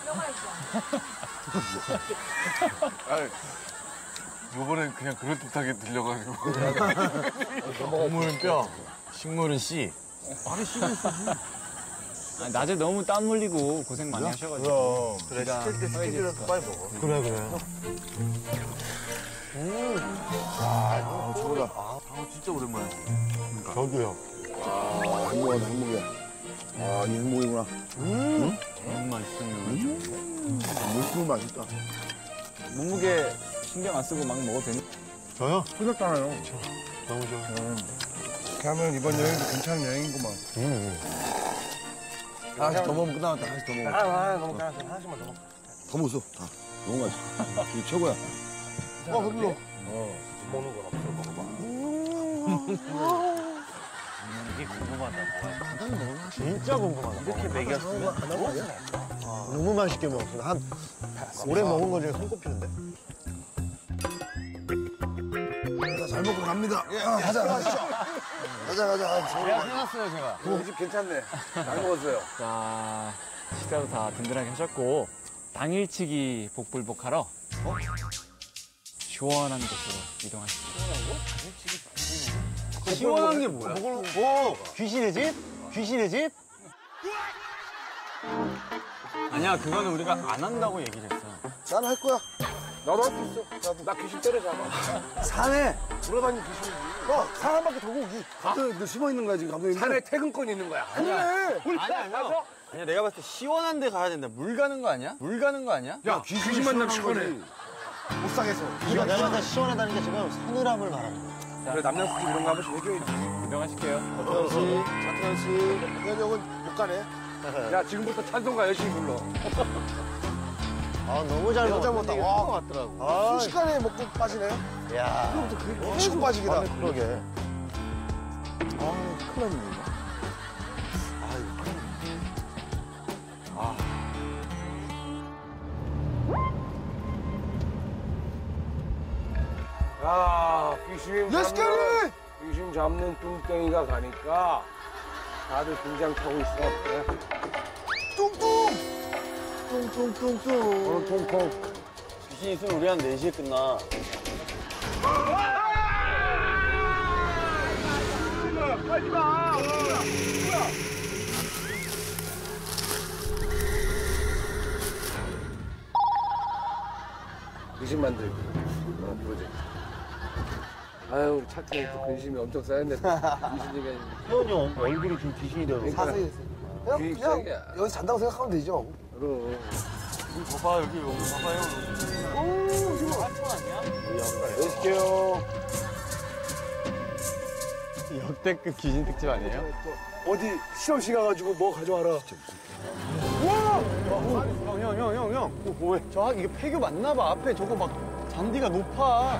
요번엔 그냥 그럴듯하게 들려가지고. 동물은 뼈, 식물은 씨. 말에 씨가 있어. 아, 낮에 너무 땀 흘리고 고생 많이 하셔가지고. 그래, 시킬 때 시킬 때라도 빨리 먹어. 그래, 그래. 아, 저거다. 아, 진짜 오랜만에. 저도요. 아, 행복하다, 행복해. 아, 이 행복이구나. 음. 너무 맛있어, 음. 물국물 맛있다. 몸무게 신경 안 쓰고 막 먹어도 되니? 저요? 틀렸잖아요. 너무 좋아요. 이렇게 하면 이번 여행도 괜찮은 여행이구만. 하나씩 더 먹으면 끝나갔다. 하나씩 더 먹어. 하나, 하나 더 먹자. 하나씩만 더 먹자. 더 먹었어. 다. 너무 맛있어. 이게 최고야. 어, 배불러. 먹는 건 없어, 먹어봐. 이게 궁금하다. 진짜 궁금하다. 이렇게 먹였으면. 너무 맛있게 먹었어. 한 오래 먹은 거 중에 손꼽히는데? 자, 잘 먹고 갑니다. 예, 아, 가자, 가자. 가자, 가자. 아, 제가 해놨어요, 제가. 이 집 괜찮네. 잘 먹었어요. 자, 식사도 다 든든하게 하셨고 당일치기 복불복하러 어? 시원한 곳으로 이동하시죠. 시원한 게 뭐야? 오! 귀신의 집? 귀신의 집? 아니야, 그거는 우리가 안 한다고 얘기를 했어. 난 할 거야. 나도 할 수 있어. 나도 나 귀신 때려잡아. 산에 돌아다니는 귀신이지. 어, 산 한 바퀴 돌고 오기. 감독님, 너 숨어 있는 거야, 지금 감독님. 산에 퇴근권 있는 거야. 그래! 아니야, 형. 아니야, 내가 봤을 때 시원한 데 가야 된다. 물 가는 거 아니야? 물 가는 거 아니야? 야, 귀신 만나면 시원해. 못 사겠어. 이거 내가 봤을 때 시원하다는 게 지금 서늘함을 말하는 거야. 그래, 남녀스키 이런 거 한 번씩 해줘야지. 이동하실게요. 차태현 씨, 차태현 씨. 태현 형은 못 가네. 야, 지금부터 찬송가 열심히 불러. 아, 너무 잘 여자 먹었다. 먹었다. 와, 같더라고. 아, 순식간에 먹고 빠지네. 야. 그럼부터 그게 계속 빠지기다. 그러게. 아, 큰일 났네. 야, 귀신 Let's get 잡는, it! 귀신 잡는 뚱땡이가 가니까 다들 긴장 타고 있어. 그래. 뚱뚱! 뚱뚱뚱뚱. 오늘 통통. 귀신 있으면 우리 한 네 시에 끝나. 하지 마! 귀신 만들기. 어, 프로젝트. 아유, 우리 차트에 또 근심이 엄청 쌓였네. 귀신 얘기하니. 태훈이 형 얼굴이 좀 귀신이 되고. 사세요. 그냥, 귀신 그냥 시작이야. 여기 잔다고 생각하면 되죠. 그럼. 여기 봐봐, 여기, 여기 봐봐요. 오, 지금 맛있게요. 역대급 귀신 특집 아니에요? 어디 시험시 가가지고 뭐 가져와라. 형, 형, 형, 형, 형. 어, 뭐해? 저, 이게 폐교 맞나 봐. 앞에 저거 막 잔디가 높아.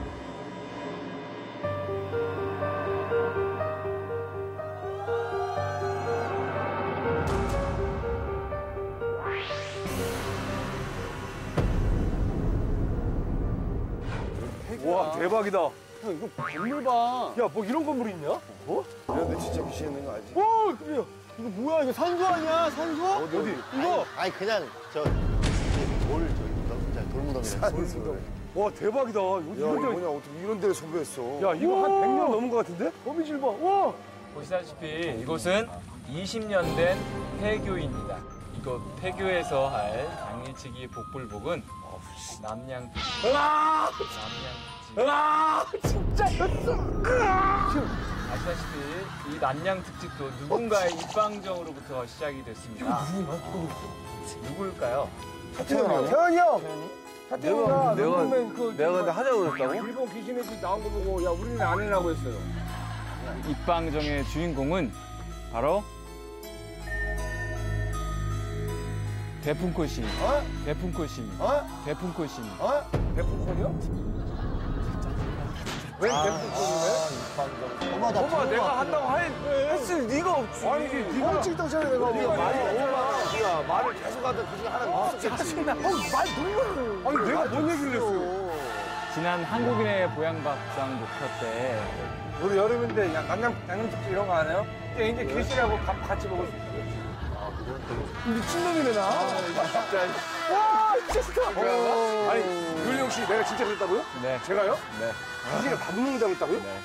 와, 대박이다. 형, 이거 건물 봐. 야, 뭐 이런 건물이 있냐? 야, 근데 진짜 귀신 있는 거 알지? 오, 그래요. 이거 뭐야? 이거 산소 아니야? 산소? 어디, 어디? 이거. 아니, 그냥 저, 돌, 저기 무덤, 돌무덤이래. 산소. 와 대박이다. 야, 이거 뭐냐, 어떻게 이런 데를 섭외했어. 야, 이거 한 백 년 넘은 것 같은데? 거미줄 봐. 와. 보시다시피 이곳은 이십 년 된 폐교입니다. 이곳 폐교에서 할 당일치기 복불복은 남양 으아! 남양 으아! 진짜였어. 아시다시피 이 남양 특집도 누군가의 입방정으로부터 시작이 됐습니다. 누굴까요? 태현이 태현이 형. 내가, 내가, 그, 내가 근데 하자고 그랬다고? 일본 귀신의 집 나온 거 보고 야 우리는 안 해라고 했어요. 입방정의 주인공은 바로 대풍코 씨입니다. 어? 대풍코 씨입니다. 어? 대풍코 씨입니다. 어? 백분콘이요? 왜 백분콘이네? 엄마 나 엄마 내가 한다고 할, 했을 리가 없지. 아니 이게 네가 찍다 전에 내가 네가 말이 엄마. 네가 말을 계속 하던 그 중에 하나가 없었겠지. 말 놀라. 아니 내가 뭔 얘기를 했어요? 지난 한국인의 보양밥상 목표 때 우리 여름인데 야, 남양, 남양특집 이런 거 안 해요? 이제 이제 귀신하고 밥 같이 먹을 수 있어. 미친놈이네 나. 진짜. 와 진짜. 아니 유일영 씨 내가 진짜 그랬다고요? 네. 제가요? 네. 귀신을 밥 먹는다고 했다고요? 네.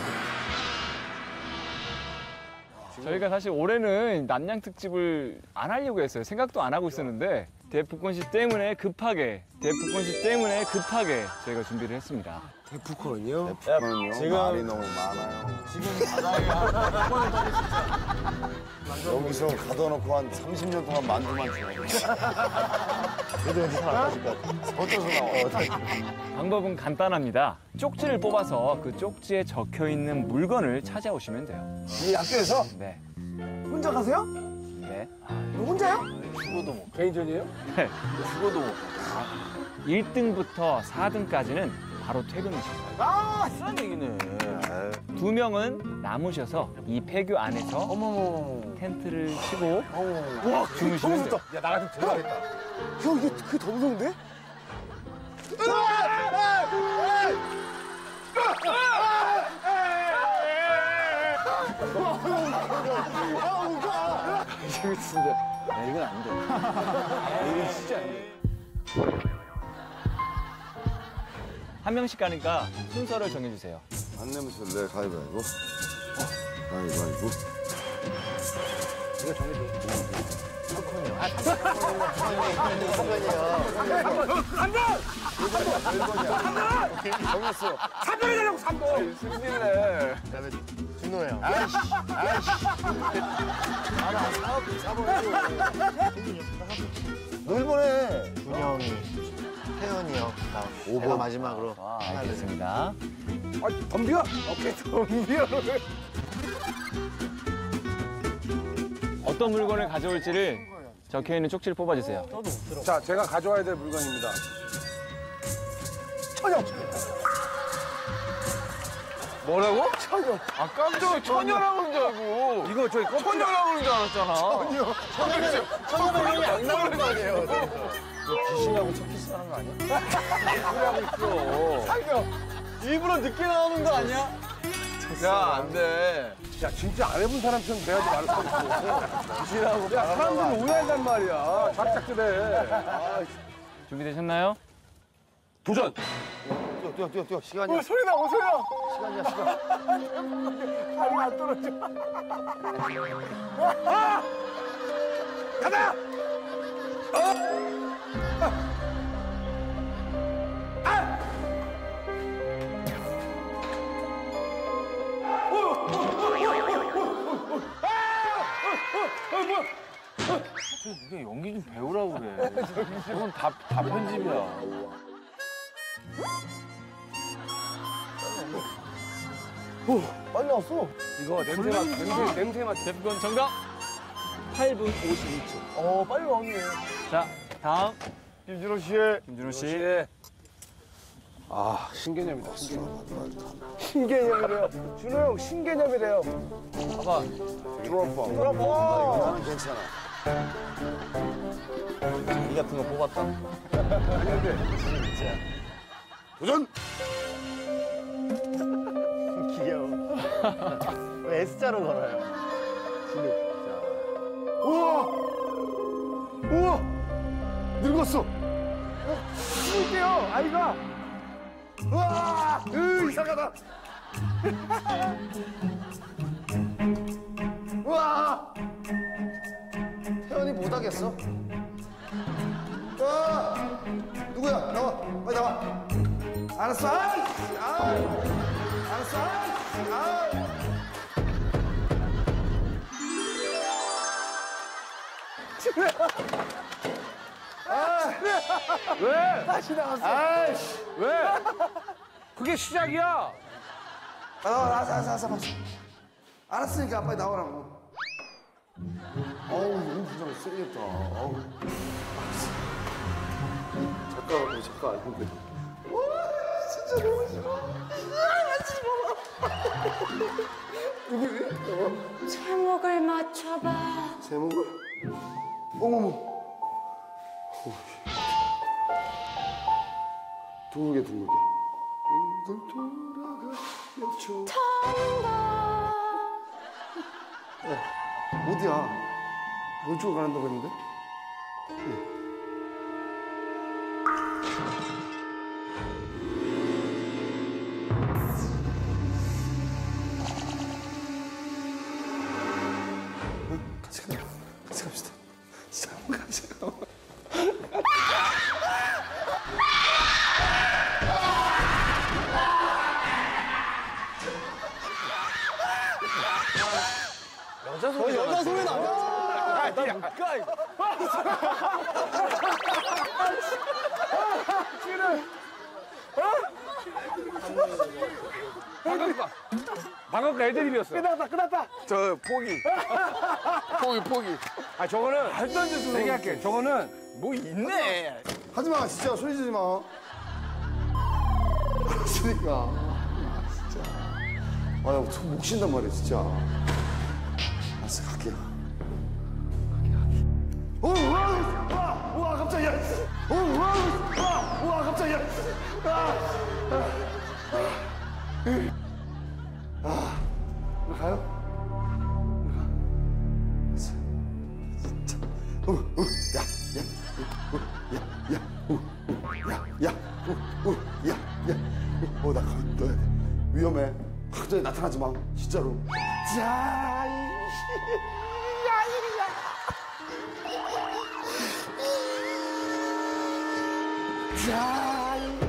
저희가 사실 올해는 남양 특집을 안 하려고 했어요. 생각도 안 하고 있었는데 대북권 씨 때문에 급하게 대북권 씨 때문에 급하게 저희가 준비를 했습니다. 대프콘이요? 대프콘은요? 지금 말이 너무 많아요. 지금 바다에 한 여기서 가둬놓고 한 삼십 년 동안 만두만 줘요. 그래도 왠지 잘안 빠질 것 같아. 어쩌서 나와. 방법은 간단합니다. 쪽지를 뽑아서 그 쪽지에 적혀 있는 물건을 찾아오시면 돼요. 이 학교에서 네. 혼자 가세요? 네. 혼자요? 죽어도 못. 개인전이에요? 네. 죽어도 못. 일 등부터 사 등까지는 바로 퇴근이십니다. 아, 쓰란 얘기네. 두 명은 남으셔서 이 폐교 안에서 어머머머. 텐트를 치고 와, 주무시면 돼요. 야, 나 같은 들어가겠다. 형, 이게 그게 더 무서운데? 이거 진짜. 야, 이건 안 돼. 이건 진짜 안 돼. 한 명씩 가니까 순서를 정해주세요. 안 내면 줄래? 가위바위보. 가위바위보. 이거 정해줘. 정했어. 삼 번이 되려고 삼 번. 승진이네. 준호 형. 아이씨, 아이씨. 알아, 사 번 일본에 준이 형이 태연이 형. 나 오 번 마지막으로. 아, 알겠습니다. 아, 덤비야? 오케이, 덤비야. 어떤 물건을 가져올지를 적혀 있는 쪽지를 뽑아주세요. 자, 제가 가져와야 될 물건입니다. 천여. 뭐라고? 천여. 아, 깜짝이야. 천녀라고 그런 줄 알고. 이거 저희 껍질 천녀라고 그런 줄 알았잖아. 천여는 형이 안 나오는 거 아니에요? 귀신하고 첫 키스하는 거 아니야? 소리하고 있어. 천여. 일부러 늦게 나오는 거 아니야? 야, 안 돼. 야, 진짜 안 해본 사람처럼 돼야지 말을 뻔했어. 귀신하고 야, 사람들이 오해한단 말이야. 작작들해. 아, 준비되셨나요? 도전! 뛰어, 뛰어, 뛰어, 뛰어. 시간이야. 어, 소리 나, 어, 소리 나. 시간이야, 시간. 다리가 안 떨어져. 아! 가자! 이게 연기 좀 배우라고 그래. 이건 다, 다 편집이야. 오, 빨리 나왔어. 이거 냄새 맡, 냄새, 냄새 맡. 대북권 정답 팔 분 오십이 초. 어, 빨리 나왔네. 자, 다음 김준호 씨. 김준호 씨. 아, 신개념이다, 신개념. 신개념이래요. 준호 형, 신개념이래요. 봐봐. 드럼퍼. 드럼퍼. 나는 괜찮아. 이 같은 거 뽑았다. 도전! 귀여워. 왜 S자로 걸어요? 우와! 우와! 늙었어. 어, 쉴게요, 아이가. 우와! 으, 이상하다. 우와! 태연이 못하겠어? 아! 누구야? 나와. 빨리 나와. 알았어. 아이! 아이! 알았어. 아이! 아이! 아, 왜? 다시 나왔어. 아이씨, 왜? 그게 시작이야. 아, 알았어, 알았어, 알았어, 알았어. 알았으니까 빨리 나오라고. 어우, 너무 부담 세겠다. 어우. 잠깐만요, 잠깐. 근데. 와, 진짜 너무 싫어. 아, 만지지 마봐. 이게 왜? 제목을 맞춰봐. 제목을? 어머머. 둥글게 둥글게. 이걸 돌아가면서. 정답. 어, 어디야? 이쪽으로 가는다고 했는데? 네. 같이 가. 같이 갑시다. 잠깐만, 잠깐만. 여자 소리. 어, 여자 소리 나잖아. 아, 나못 가, 이거. 지금. 방금 봐. 방금 거 애드립이었어. 끝났다, 끝났다. 저 포기. 포기, 포기. 아, 저거는 말도 안 돼서 얘기할게. 저거는 뭐 있네. 하지 마, 진짜 소리 지지 마. 알았으니까. 아, 진짜. 아, 야, 목 쉰단 말이야, 진짜. 알았어, 갈게요. 갈게, 갈게. 어, 우와, 우와, 우와, 깜짝이야. 어, 우와, 우와, 우와, 깜짝이야. 아, 아, 아, 아, 우리 가요? 우리 가. 알았어. 진짜. 어, 어, 야, 야, 어, 야, 야, 어, 어, 야, 야, 어, 어, 야, 야, 어, 나 거기 넣어야 돼. 위험해. 갑자기 나타나지 마, 진짜로. 자, 이, 야, 이리야. 자, 이,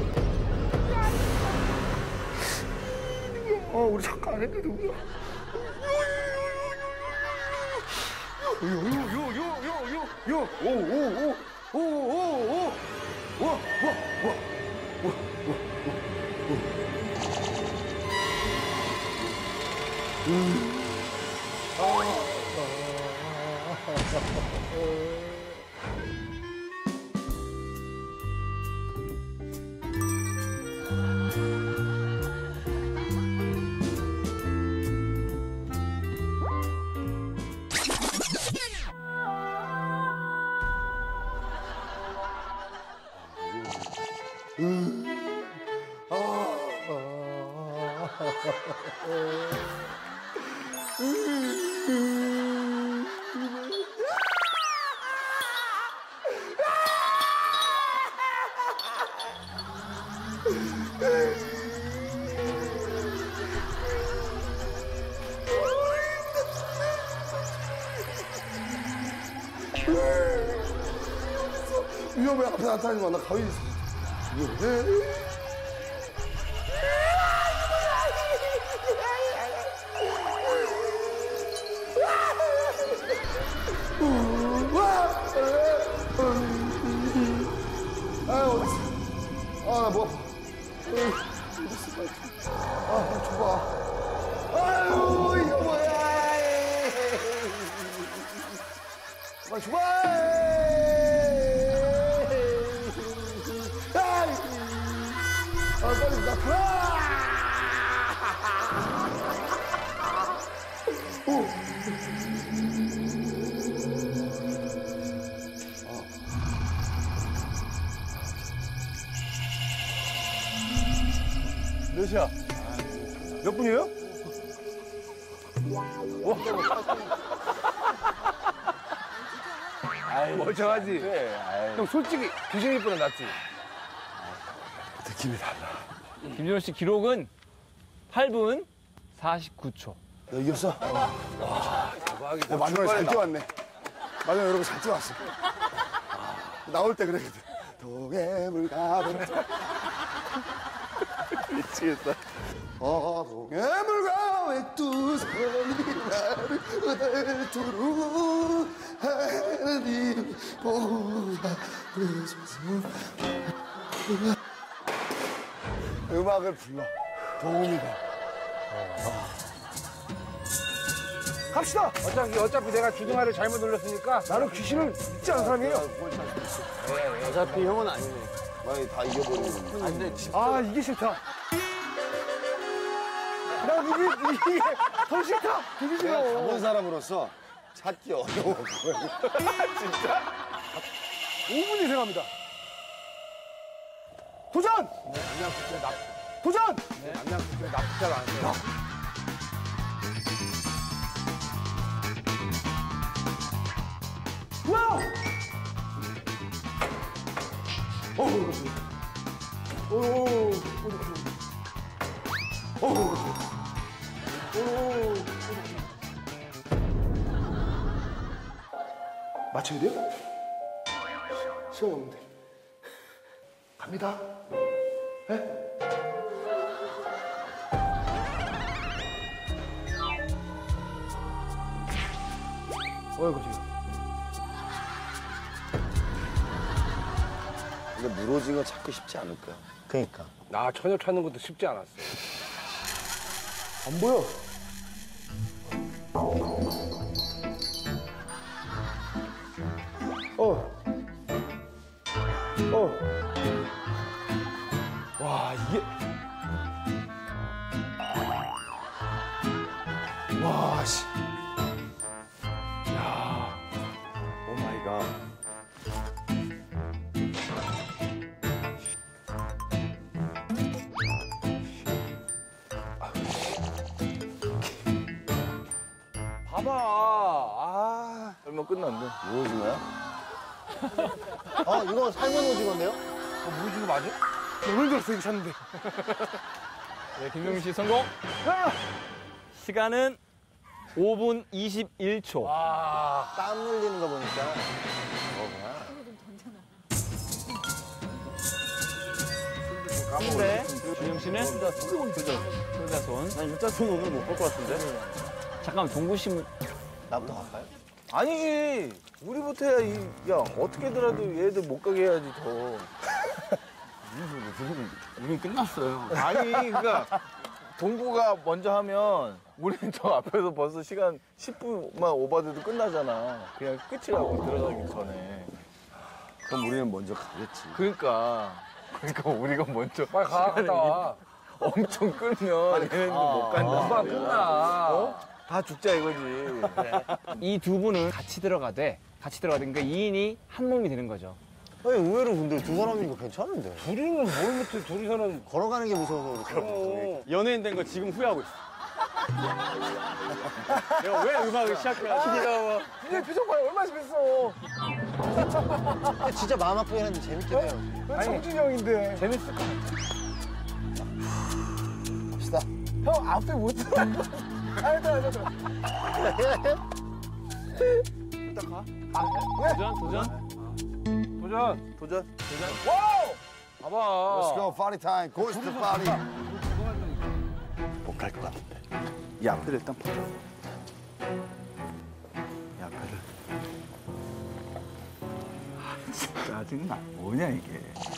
어, 우리 잠깐 안 했는데 누구야? 요, 요, 요, 요, 요, 요, 요, 오, 오, 오, 오, 오, 오, 와, 와, 와, 와, 와, 와. 음. 아. 음. 아. 음. 위험해. 앞에 나타나지 마. 나 가위 있어. 위험해. 아, 어딨어. 아, 나 뭐. 어딨어. 아, 좀 줘봐. 아유, 이거 뭐야. 아, 줘봐. 아, 빨리 나타나! 오! 몇이야? 몇 분이에요? 와. 아이, 멀쩡하지? 형, 솔직히 규진이보다 낫지? 느낌이 달라. 김준호 씨 기록은 팔 분 사십구 초. 너 이겼어? 와, 대박이다. 마지막에 잘 뛰어왔네. 마지막에 여러분 잘 뛰어왔어. 나올 때 그랬거든. 동해물 가면 미치겠다. 어, 동해물 가면 두 손이 나를 두르고 하나님 보라 그러소서. 음악을 불러. 도움이다. 갑시다. 어차피 어차피 내가 주둥아리를 잘못 눌렀으니까 나는 귀신을 믿지 않는 사람이에요. 어차피 형은 아니네. 만약에 다 이겨버리는 안 돼. 아 이게 싫다. 난 이게 이게 더 싫다. 되게 싫어. 내가 가본 사람으로서 찾기 어려워. 진짜? 오 분 이상합니다. 도전! 네, 안양국제 납. 도전! 네, 안양국제 납작 안 해요. 와우! 어, 그렇지. 오, 오, 그렇지. 어, 그렇지. 오, 맞춰야 돼요? 시간 없는데. 갑니다. 네? 어이구, 지금. 근데 물오징어 찾기 쉽지 않을 거야. 그러니까. 나 처녀 찾는 것도 쉽지 않았어. 안 보여. 어. 어. 와, 이게. 와, 씨. 야. 오 마이 갓. 봐봐. 아. 얼마 끝났는데. 물오징어야? 어, 이거 삶은 오징어인데요? 어, 무지개 맞아? 오늘 들었어, 이거 찾는데. 네, 김종민 씨 성공. 시간은 오 분 이십일 초. 와. 땀 흘리는 거 보니까. 근데 준영 씨는 효자손. 난 효자손 오늘 못 볼 것 같은데? 잠깐만, 동구 씨. 나부터 갈까요? 아니, 우리부터 해야, 이, 야, 어떻게더라도 얘들 못 가게 해야지, 더. 우린 끝났어요. 아니, 그러니까, 동구가 먼저 하면, 우리는 저 앞에서 벌써 시간 십 분만 오버돼도 끝나잖아. 그냥 끝이라고, 들어가기 전에. 그럼 우리는 먼저 가겠지. 그러니까, 그러니까 우리가 먼저. 빨리 가, 갔다 와. 엄청 끌면 얘네들 못 간다. 금방 끝나. 어? 다 죽자 이거지. 이 두 분은 같이 들어가되, 같이 들어가되, 그러니까 이 인이 한 몸이 되는 거죠. 아니, 의외로 근데 두 사람이니까 괜찮은데. 둘이는 뭘 못해, 둘이서는. 걸어가는 게 무서워서 그렇게. 연예인 된 거 지금 후회하고 있어. 내가 왜 음악을 시작해야 지 근데 표정 봐요, 얼마나 재밌어. 진짜 마음 아프게 했는데 재밌긴 해요. 정준이 형인데. 재밌을 것 같아. 갑시다. 형, 앞에 못 들어. 알다, 알다, 알다. 일단 가. 도전, 도전. 도전. 도전. 와우! 봐봐. Let's go, party time. Goes to party. 못 갈 것 같은데. 이 앞에를 일단 보자. 이 앞에를. 짜증나. 뭐냐 이게.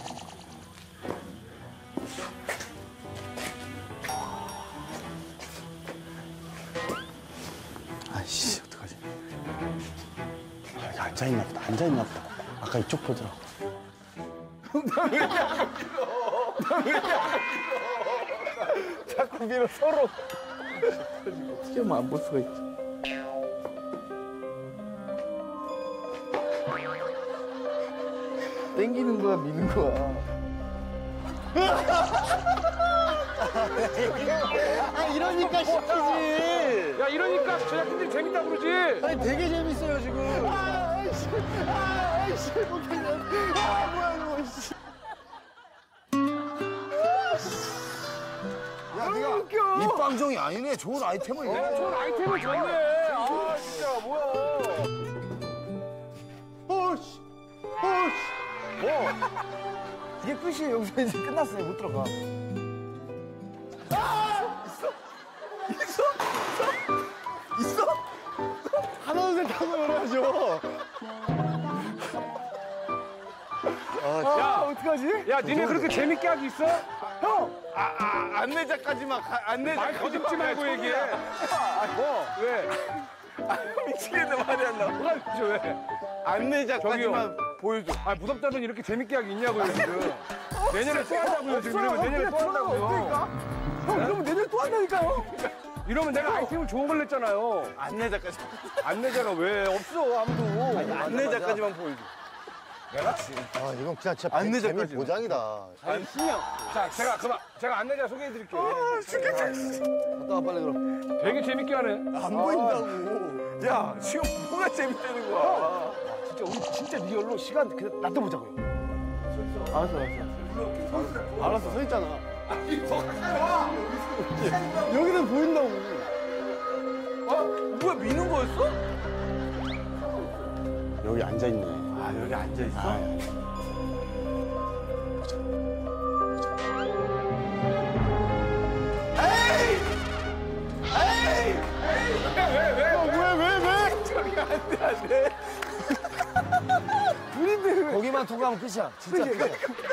아이씨, 어떡하지? 아, 여기 앉아있나 보다, 앉아있나 보다. 아까 이쪽 보더라. 나왜 이렇게 안 밀어? 나왜 이렇게 안 밀어? 자꾸 밀어, 서로. 어떻게 하면 안 볼 수가 있지? 땡기는 거야, 미는 거야. 아, 이러니까 시키지. 야, 이러니까 제작진들이 재밌다 그러지. 아니, 되게 재밌어요, 지금. 아, 아이씨. 아, 아이씨. 못하냐. 아, 뭐야, 이거, 씨. 무방정이 아니네. 좋은 아이템을. 어, 좋은 아이템을 줬네. 아, 진짜, 뭐야. 어씨, 어씨. 뭐? 이게 끝이에요. 여기서 이제 끝났어요. 못 들어가. 아! 있어? 있어? 있어? 있어? 하나, 둘, 셋 하고 열어야죠. 아, 야, 어떡하지? 야, 니네 그렇게 재밌게 하고 있어? 형! 아, 아, 안내자까지만, 가, 안내자. 말 거짓지 말고 얘기해. 뭐? 왜? 아, 미치겠네, 말이 안 나와. 뭐가 그죠, 왜? 안내자까지만 보여줘. 아, 무섭다면 이렇게 재밌게 하기 있냐고요, 지금. 내년에 또 한다고요, 지금. 이러면 내년에 또 한다고요. 형, 이러면 내년에 또 한다니까요? 이러면 내가 아이템을 좋은 걸 냈잖아요. 안내자까지. 안내자가 왜? 없어, 아무도. 아니, 안내자까지만 보여줘. 내가? 아, 이건 그냥 진짜 안내자까지. 재미 보장이다. 아니, 신영. 자, 제가 그만, 제가 안내자 소개해드릴게요. 아, 죽겠다. 갔다 와, 빨리 그럼. 되게 재밌게 하네. 안 보인다고. 야, 지금 뭐가 재밌다는 거야. 진짜 우리 진짜 리얼로 시간 그냥 놔둬보자고요. 알았어, 알았어. 알았어, 서 있잖아. 여기는 보인다고. 어? 뭐야, 미는 거였어? 여기 앉아있네. 아, 여기 앉아있어? 아, 에이! 에이! 왜, 왜, 왜, 왜, 왜? 저기 안 돼, 안 돼. 우린데 거기만 두고 가면 끝이야. 진짜 끝이야.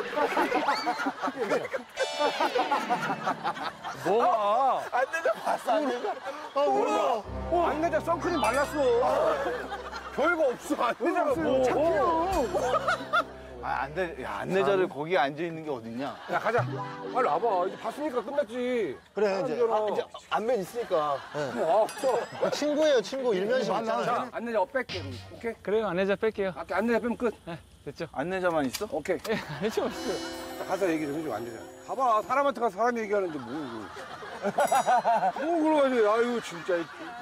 뭐야? 안내자 봤어, 안내자. 아, 뭐야. 어, 안내자 선크림 발랐어. 별거 없어, 안내자가 뭐. 아, 안내, 야, 안내자를 거기에 앉아있는 게 어딨냐? 야, 가자. 빨리 와봐. 이제 봤으니까 끝났지. 그래, 이제. 아, 이제 안면 있으니까. 어, 없어. 친구예요, 친구. 일면식 있잖아. 자, 안내자 어, 뺄게. 오케이? 그래요, 안내자 뺄게요. 아까 안내자 빼면 끝. 네, 됐죠? 안내자만 있어? 오케이. 예, 안내자 없어요. 자, 가서 얘기 좀 해줘, 안내자. 봐봐, 사람한테 가서 사람 얘기하는데 뭐, 이거. 뭐, 그러가지고, 아유, 진짜.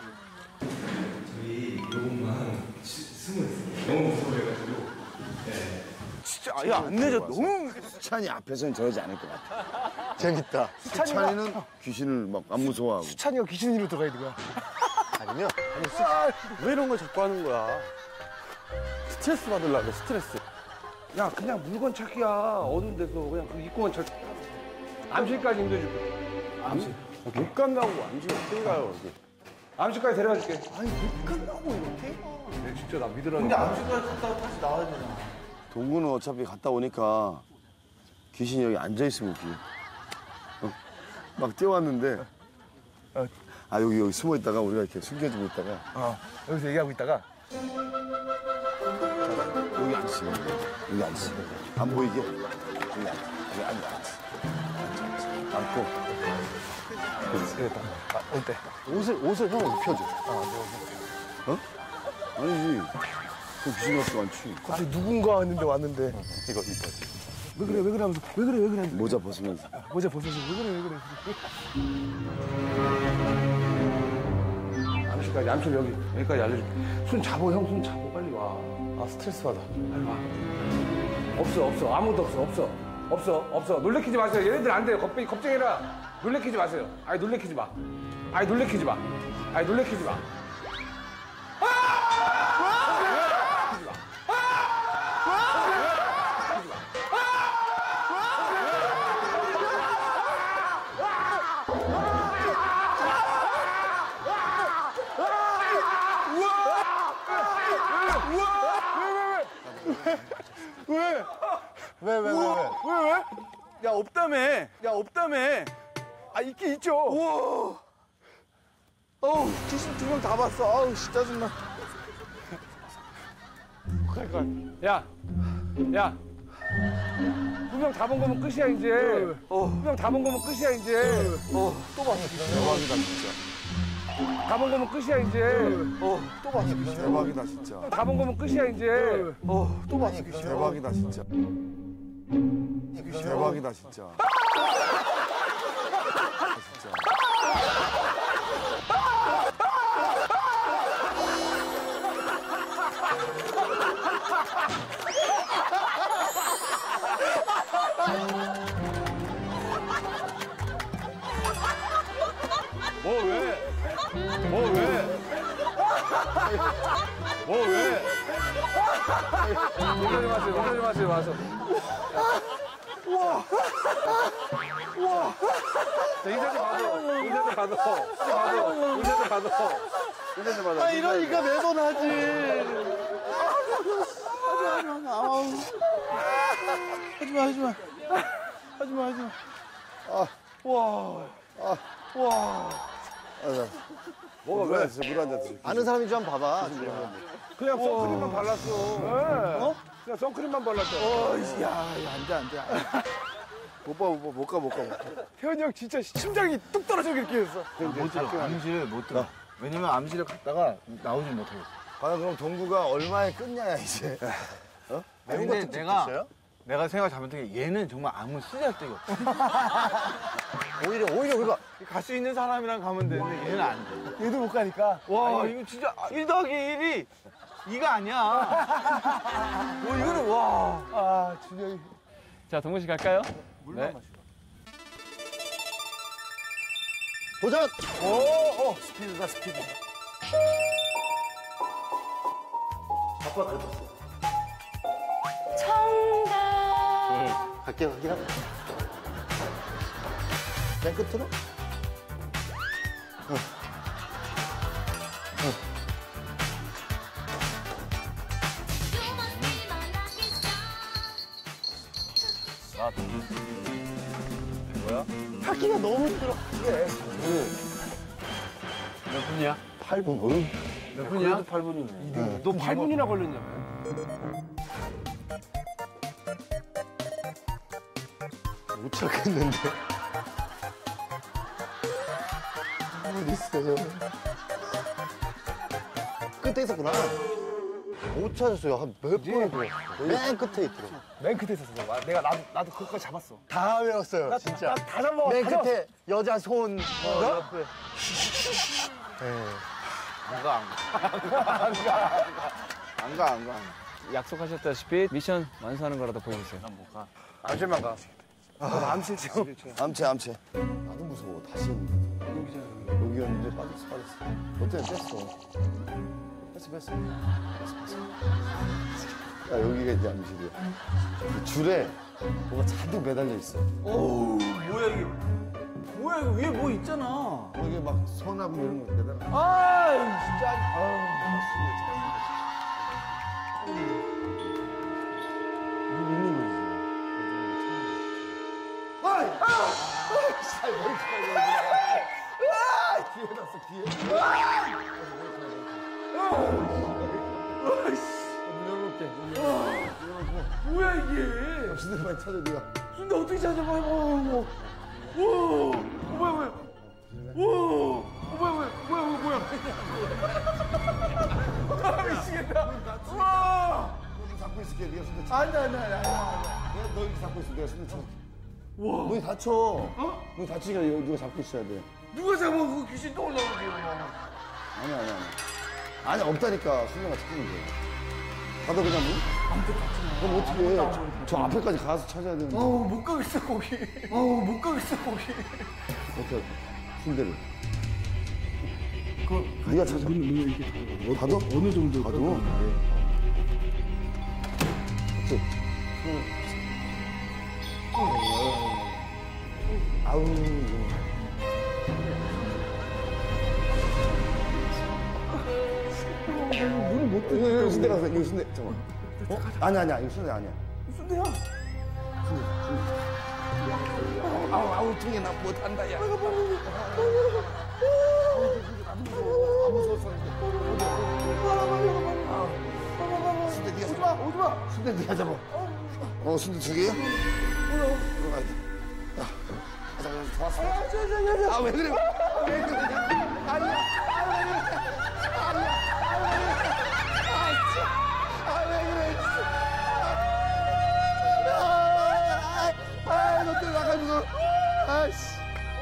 진짜, 아, 야, 안내자 너무. 수찬이 앞에서는 저러지 않을 것 같아. 재밌다. 수찬이는 귀신을 막 안 무서워하고. 수찬이가 귀신으로 들어가야 되고요. 아니면 왜 이런 걸 자꾸 하는 거야? 스트레스 받으려고, 스트레스. 야, 그냥 물건 찾기야. 어느 데서 그냥 그 입구만 찾. 암실까지 힘들어줄게. 암실? 못 간다고 암실 어떻게 가요, 여기? 암실까지 데려가줄게. 아니, 못 간다고 이렇게? 네, 진짜 나 믿으라는 근데 거야. 암실까지 갔다가 다시 나와야 되잖아. 동구는 어차피 갔다 오니까 귀신이 여기 앉아있으면 웃기. 어? 막 뛰어왔는데. 아, 여기, 여기 숨어 있다가 우리가 이렇게 숨겨주고 있다가. 어, 여기서 얘기하고 있다가. 여기 앉으시면 돼. 여기 앉으시면 돼. 안 보이게. 여기 앉아. 여기 앉아. 앉아. 앉고. 되겠다. 아, 어때? 옷을, 옷을 형 입혀줘. 어? 아니지. 그 귀신 같지 않지. 갑자기 누군가 왔는데 왔는데. 이거 입어. 왜 그래, 왜 그래 하면서. 왜 그래, 왜 그래. 모자 벗으면서. 모자 벗어서 왜 그래, 왜 그래. 암실까지, 암실 여기. 여기까지 알려줄게. 손 잡어, 형, 손 잡어. 빨리 와. 아, 스트레스 받아. 빨리 와. 없어, 없어. 아무도 없어, 없어. 없어, 없어. 놀래키지 마세요. 얘네들 안 돼요. 겁쟁이, 겁쟁이라. 놀래키지 마세요. 아니, 놀래키지 마. 아니, 놀래키지 마. 아니, 놀래키지 마. 왜? 왜, 왜, 왜, 왜? 왜, 왜? 야, 없다며. 야, 없다며. 아, 있긴 있죠. 우와. 어우, 귀신 두 명 다 봤어. 아우, 씨, 짜증나. 야, 야. 두 명 다 본 거면 끝이야, 이제. 두 명 다 본 거면 끝이야, 이제. 어, 또 봤어. 대박이다, 진짜. 다 본 거면 끝이야, 이제. 어, 또 봤어. 대박이다, 진짜. 다 본 거면 끝이야, 이제. 어, 또 봤어. 대박이다, 진짜. 대박이다, 진짜. 진짜. 운전 좀 하세요, 운전 좀 하세요, 와서. 우와. 우와. 자, 인사 좀 받아. 인사 좀 받아. 받아. 인사 좀 받아. 인사 좀 받아. 아, 이러니까 매번 하지. 하지 마, 하지 마. 하지 마, 하지 마. 아, 와. 아, 와. 뭐가 왜? 물한 잔 드릴게요. 아는 사람인 줄 한번 봐봐. 그냥 선크림만 발랐어. 어? 그냥 선크림만 발랐어. 어, 야, 야, 안 돼, 안 돼. 못 봐, 못 봐, 못 가, 못 가, 못 가. 태현이 형 진짜 심장이 뚝 떨어져 이렇게 했어. 못 들어. 암실 못 들어. 왜냐면 암실에 갔다가 나오지 못하겠어. 과연 그럼 동구가 얼마에 끝냐야, 이제. 어? 매운 근데 것도 내가 있어요? 내가 생각 잘못한 게 얘는 정말 아무 쓰잘데가 없어. 오히려, 오히려 그러니까. 갈 수 있는 사람이랑 가면 되는데 얘는 안 돼. 얘도 못 가니까. 와, 이거 진짜 일 더하기 일이 이가 아니야. 뭐 이거는 와. 아, 준영이. 자, 동구 씨 갈까요? 물만 마시고. 도전! 오, 오, 스피드다, 스피드. 아빠 그랬었어. 정답. 갈게요, 갈게요. 맨 끝으로? 어. 어. 뭐야? 찾기가 너무 힘들어. 이게. 몇 분이야? 팔 분. 어휴. 몇 분이야? 팔 분이네. 네. 너 팔 분이나 걸렸냐? 못 찾겠는데. 어디 있어요? 끝에 있었구나. 못 찾았어요. 한 몇 번을 보았어. 맨 끝에 있더라고. 맨 끝에 있었어. 너. 내가 나도 나도 그거까지 잡았어. 다 외웠어요, 나, 진짜. 나 다 잡아. 맨 다 끝에 여자 손. 어, 나? 옆에. 네. 안 가, 안 가. 안 가, 안 가, 안 가. 약속하셨다시피 미션 완수하는 거라도 보여주세요. 난 못 가. 암실만 가. 아, 암실 지금. 암체, 암체. 나도 무서워. 다시 했는데. 여기였는데 빠졌어, 빠졌어. 어때? 뺐어. 뺐어, 뺐어. 뺐어, 뺐어. 야, 여기가 이제 암실이야. 이 줄에 뭐가 잔뜩 매달려 있어. 어우, 뭐야 이게? 뭐야 이거 위에 뭐 있잖아. 뭐 이게 막 손하고 이런 거 매달려. 아, 진짜. 아우, 있는 거지. 아이! 아! 아! 씨, 머리카락이 아! 뒤에 났어, 뒤에. 아! 뭐야 이게? 순대 많이 찾아, 네가. 순대 어떻게 찾아봐? 뭐, 오, 뭐야 뭐야? 오, 뭐야 뭐야 뭐야 뭐야? 아 미치겠다. 와. 너 잡고 있을게, 네가 순대 찾아. 아니 아니 아니 아니. 내가 너 이렇게 잡고 있어, 내가 순대 찾아. 와. 문이 닫혀. 어? 문이 닫히니까 여기 누가 잡고 있어야 돼. 누가 잡아? 그 귀신 또 올라오지. 아니, 아니, 아니. 아니, 없다니까. 순대가 찾는 게. 닫아, 그냥 문? 아무튼 닫히네. 그럼 어떻게 해? 저 앞에까지 가서 찾아야 되는데. 아우 못 가겠어 거기. 아우 못 가겠어 거기. 어떻게 순대를. 그 네가 찾아. 뭐 닫아? 어느 정도 닫아? 그치? 아우. 문을 못 닫아. 이거, 이거 순대 가서, 이거 순대. 잠깐만. 어? 아니, 아니야. 이거 순대 아니야. 순대야. 순대, 순대. 아우, 아우, 통에 나 못한다, 야. 순대 네가 잡아. 오지 마. 순대 네가 잡아. 어, 순대 두 개야? 들어가야 돼. 야, 가자, 가자, 좋았어. 아, 왜 그래? 왜 그래? 아니야. 아니야. 아니야. 아, 왜 그래? 아, 아, 너 때문에 나가지고. 아이씨.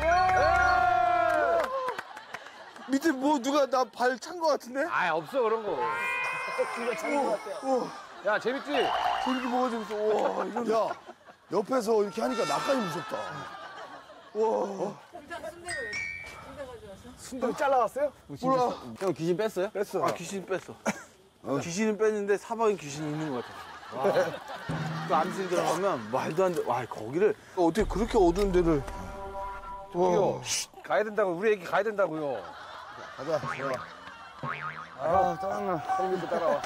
밑에 뭐 누가 나 발 찬 거 같은데? 아, 없어 그런 거. 누가 찬거 같아. 야, 재밌지? 재밌게 뭐가 재밌어. 와, 이런. 야, 옆에서 이렇게 하니까 나까지 무섭다. 와. 어? 순대를 잘라왔어요? 몰라. 형 귀신 뺐어요? 뺐어. 아, 귀신 뺐어. 귀신은 뺐는데 사방에 귀신이 있는 것 같아. 와. 그 암실 들어가면 말도 안 돼. 와, 거기를 어떻게 그렇게 어두운 데를. 저기요, 가야 된다고. 우리 애기 가야 된다고요. 가자. 들어와. 아, 짜증나. 형님도 따라와.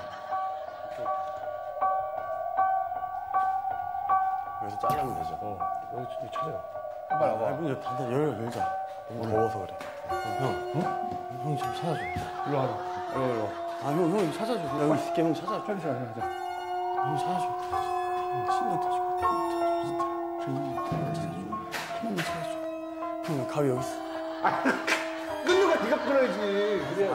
여기서 잘라면 되죠. 어, 여기 찾아요. 빨리 와봐. 문 열, 단단 열, 열자. 너무 더워서 그래. 형, 어? 형이 좀 찾아줘. 일로 와라. 일로 일로. 아, 형, 형 찾아줘. 나 여기 있을게. 형 찾아줘. 빨리 찾아, 찾아. 형 찾아줘. 형 신경 터지고. 형 찾아줘, 진짜. 형 찾아줘. 찾아줘. 형, 가위 여기 있어. 끊는 거 네가 끊어야지. 그래.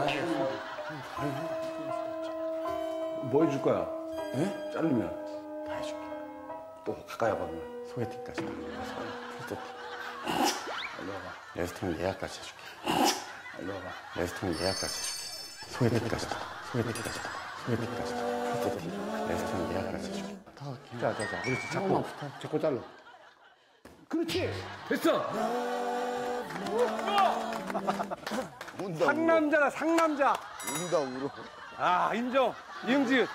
뭐 해줄 거야? 예? 자르면. 다 해줄게. 또 가까이 와봐. 소개팅까지 다. 필터. 일로 와봐. 레스토랑 예약까지 해줄게. 일로 와봐. 레스토랑 예약까지 해줄게. 소개팅까지 다. 소개팅까지 다. 소개팅까지 다. 필터. 레스토랑 예약까지 해줄게. 다 할게. 자, 자, 자. 그렇지. 잡고. 잡고 잘라. 그렇지. 됐어. 운다, 상남자다, 상남자. 운다, 울어. 아, 인정. 이응지읒.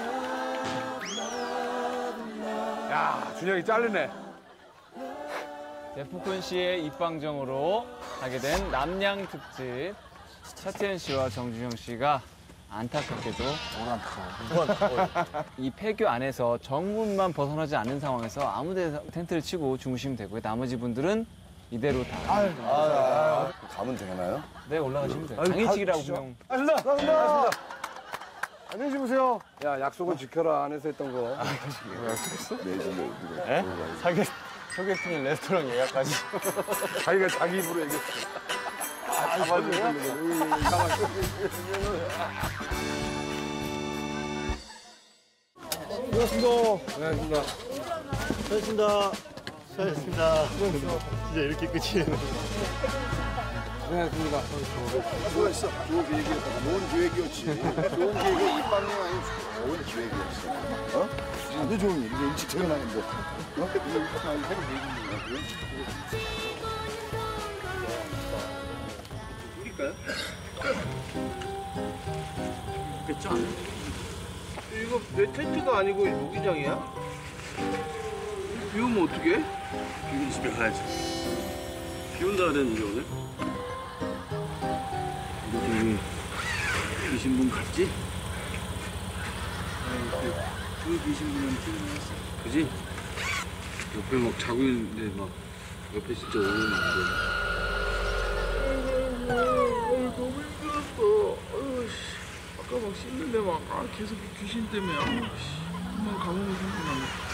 야, 준혁이 자르네. 데프콘 씨의 입방정으로 하게 된 남양 특집. 차태현 씨와 정준영 씨가 안타깝게도 이 폐교 안에서 정문만 벗어나지 않는 상황에서 아무 데나 텐트를 치고 주무시면 되고요. 나머지 분들은 이대로 다. 아, 아, 아, 가면 되나요? 네, 올라가시면 돼요. 아유, 당일치기라고 가시죠. 그냥. 알겠습니다. 알겠습니다. 안녕히 주무세요. 야, 약속은 지켜라. 안에서 했던 거. 아, 약속했어? 네, 네, 네? 사계, 소개팅 레스토랑 예약까지. 자기가 자기 입으로 얘기했어. 아, 잡아주냐? 고맙습니다. 고맙습니다. 수고하셨습니다. 수고하셨습니다. 진짜 이렇게 끝이에요. 고맙습니다. 수고했어. 좋은 계획이었다. 좋은 계획이었지. 좋은 계획이 입방용 아니고 좋은 계획이었어. 어? 아주 좋은 일이지. 일찍 퇴근하는데. 어? 이거 일찍 많이 새로 얘기는 뿌릴까요? 그렇겠죠? 이거 내 텐트가 아니고 모기장이야? 비 오면 어떡해? 비 오면 집에 가야지. 비 온다 그랬는데 오늘? 우리 저기 계신 분 갔지? 그 계신 분한테 만났어. 그지? 옆에 막 자고 있는데 막 옆에 진짜 오면 안 돼. 너무 힘들었어. 아유, 씨. 아까 막 씻는데 막 아, 계속 귀신 때문에 아우 씨. 한번 가보면 생각나네.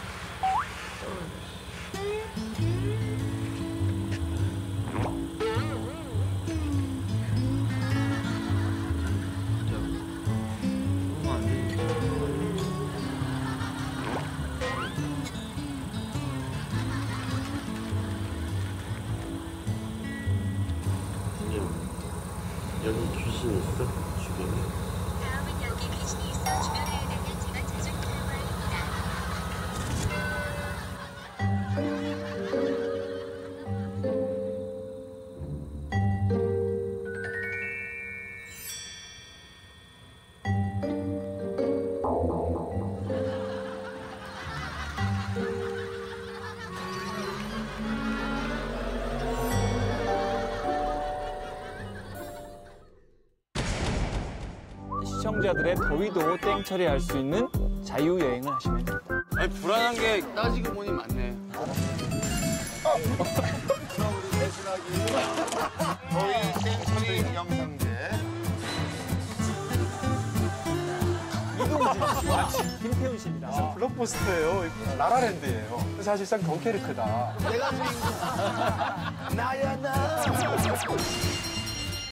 여기 귀신 있어? 주변에? 다음은 여기 귀신이 있어 주변에 대면 제가 자주 보는 말입니다. 시청자들의 더위도 땡처리할 수 있는 자유여행을 하시면 됩니다. 아니, 불안한 게 따지고 보니 많네. 저희 땡처리 영상제. 이동진 씨와 김태훈 씨입니다. 아, 블록버스터예요. 라라랜드예요. 사실상 덩케르크다. 내가 주인공. 나야 나.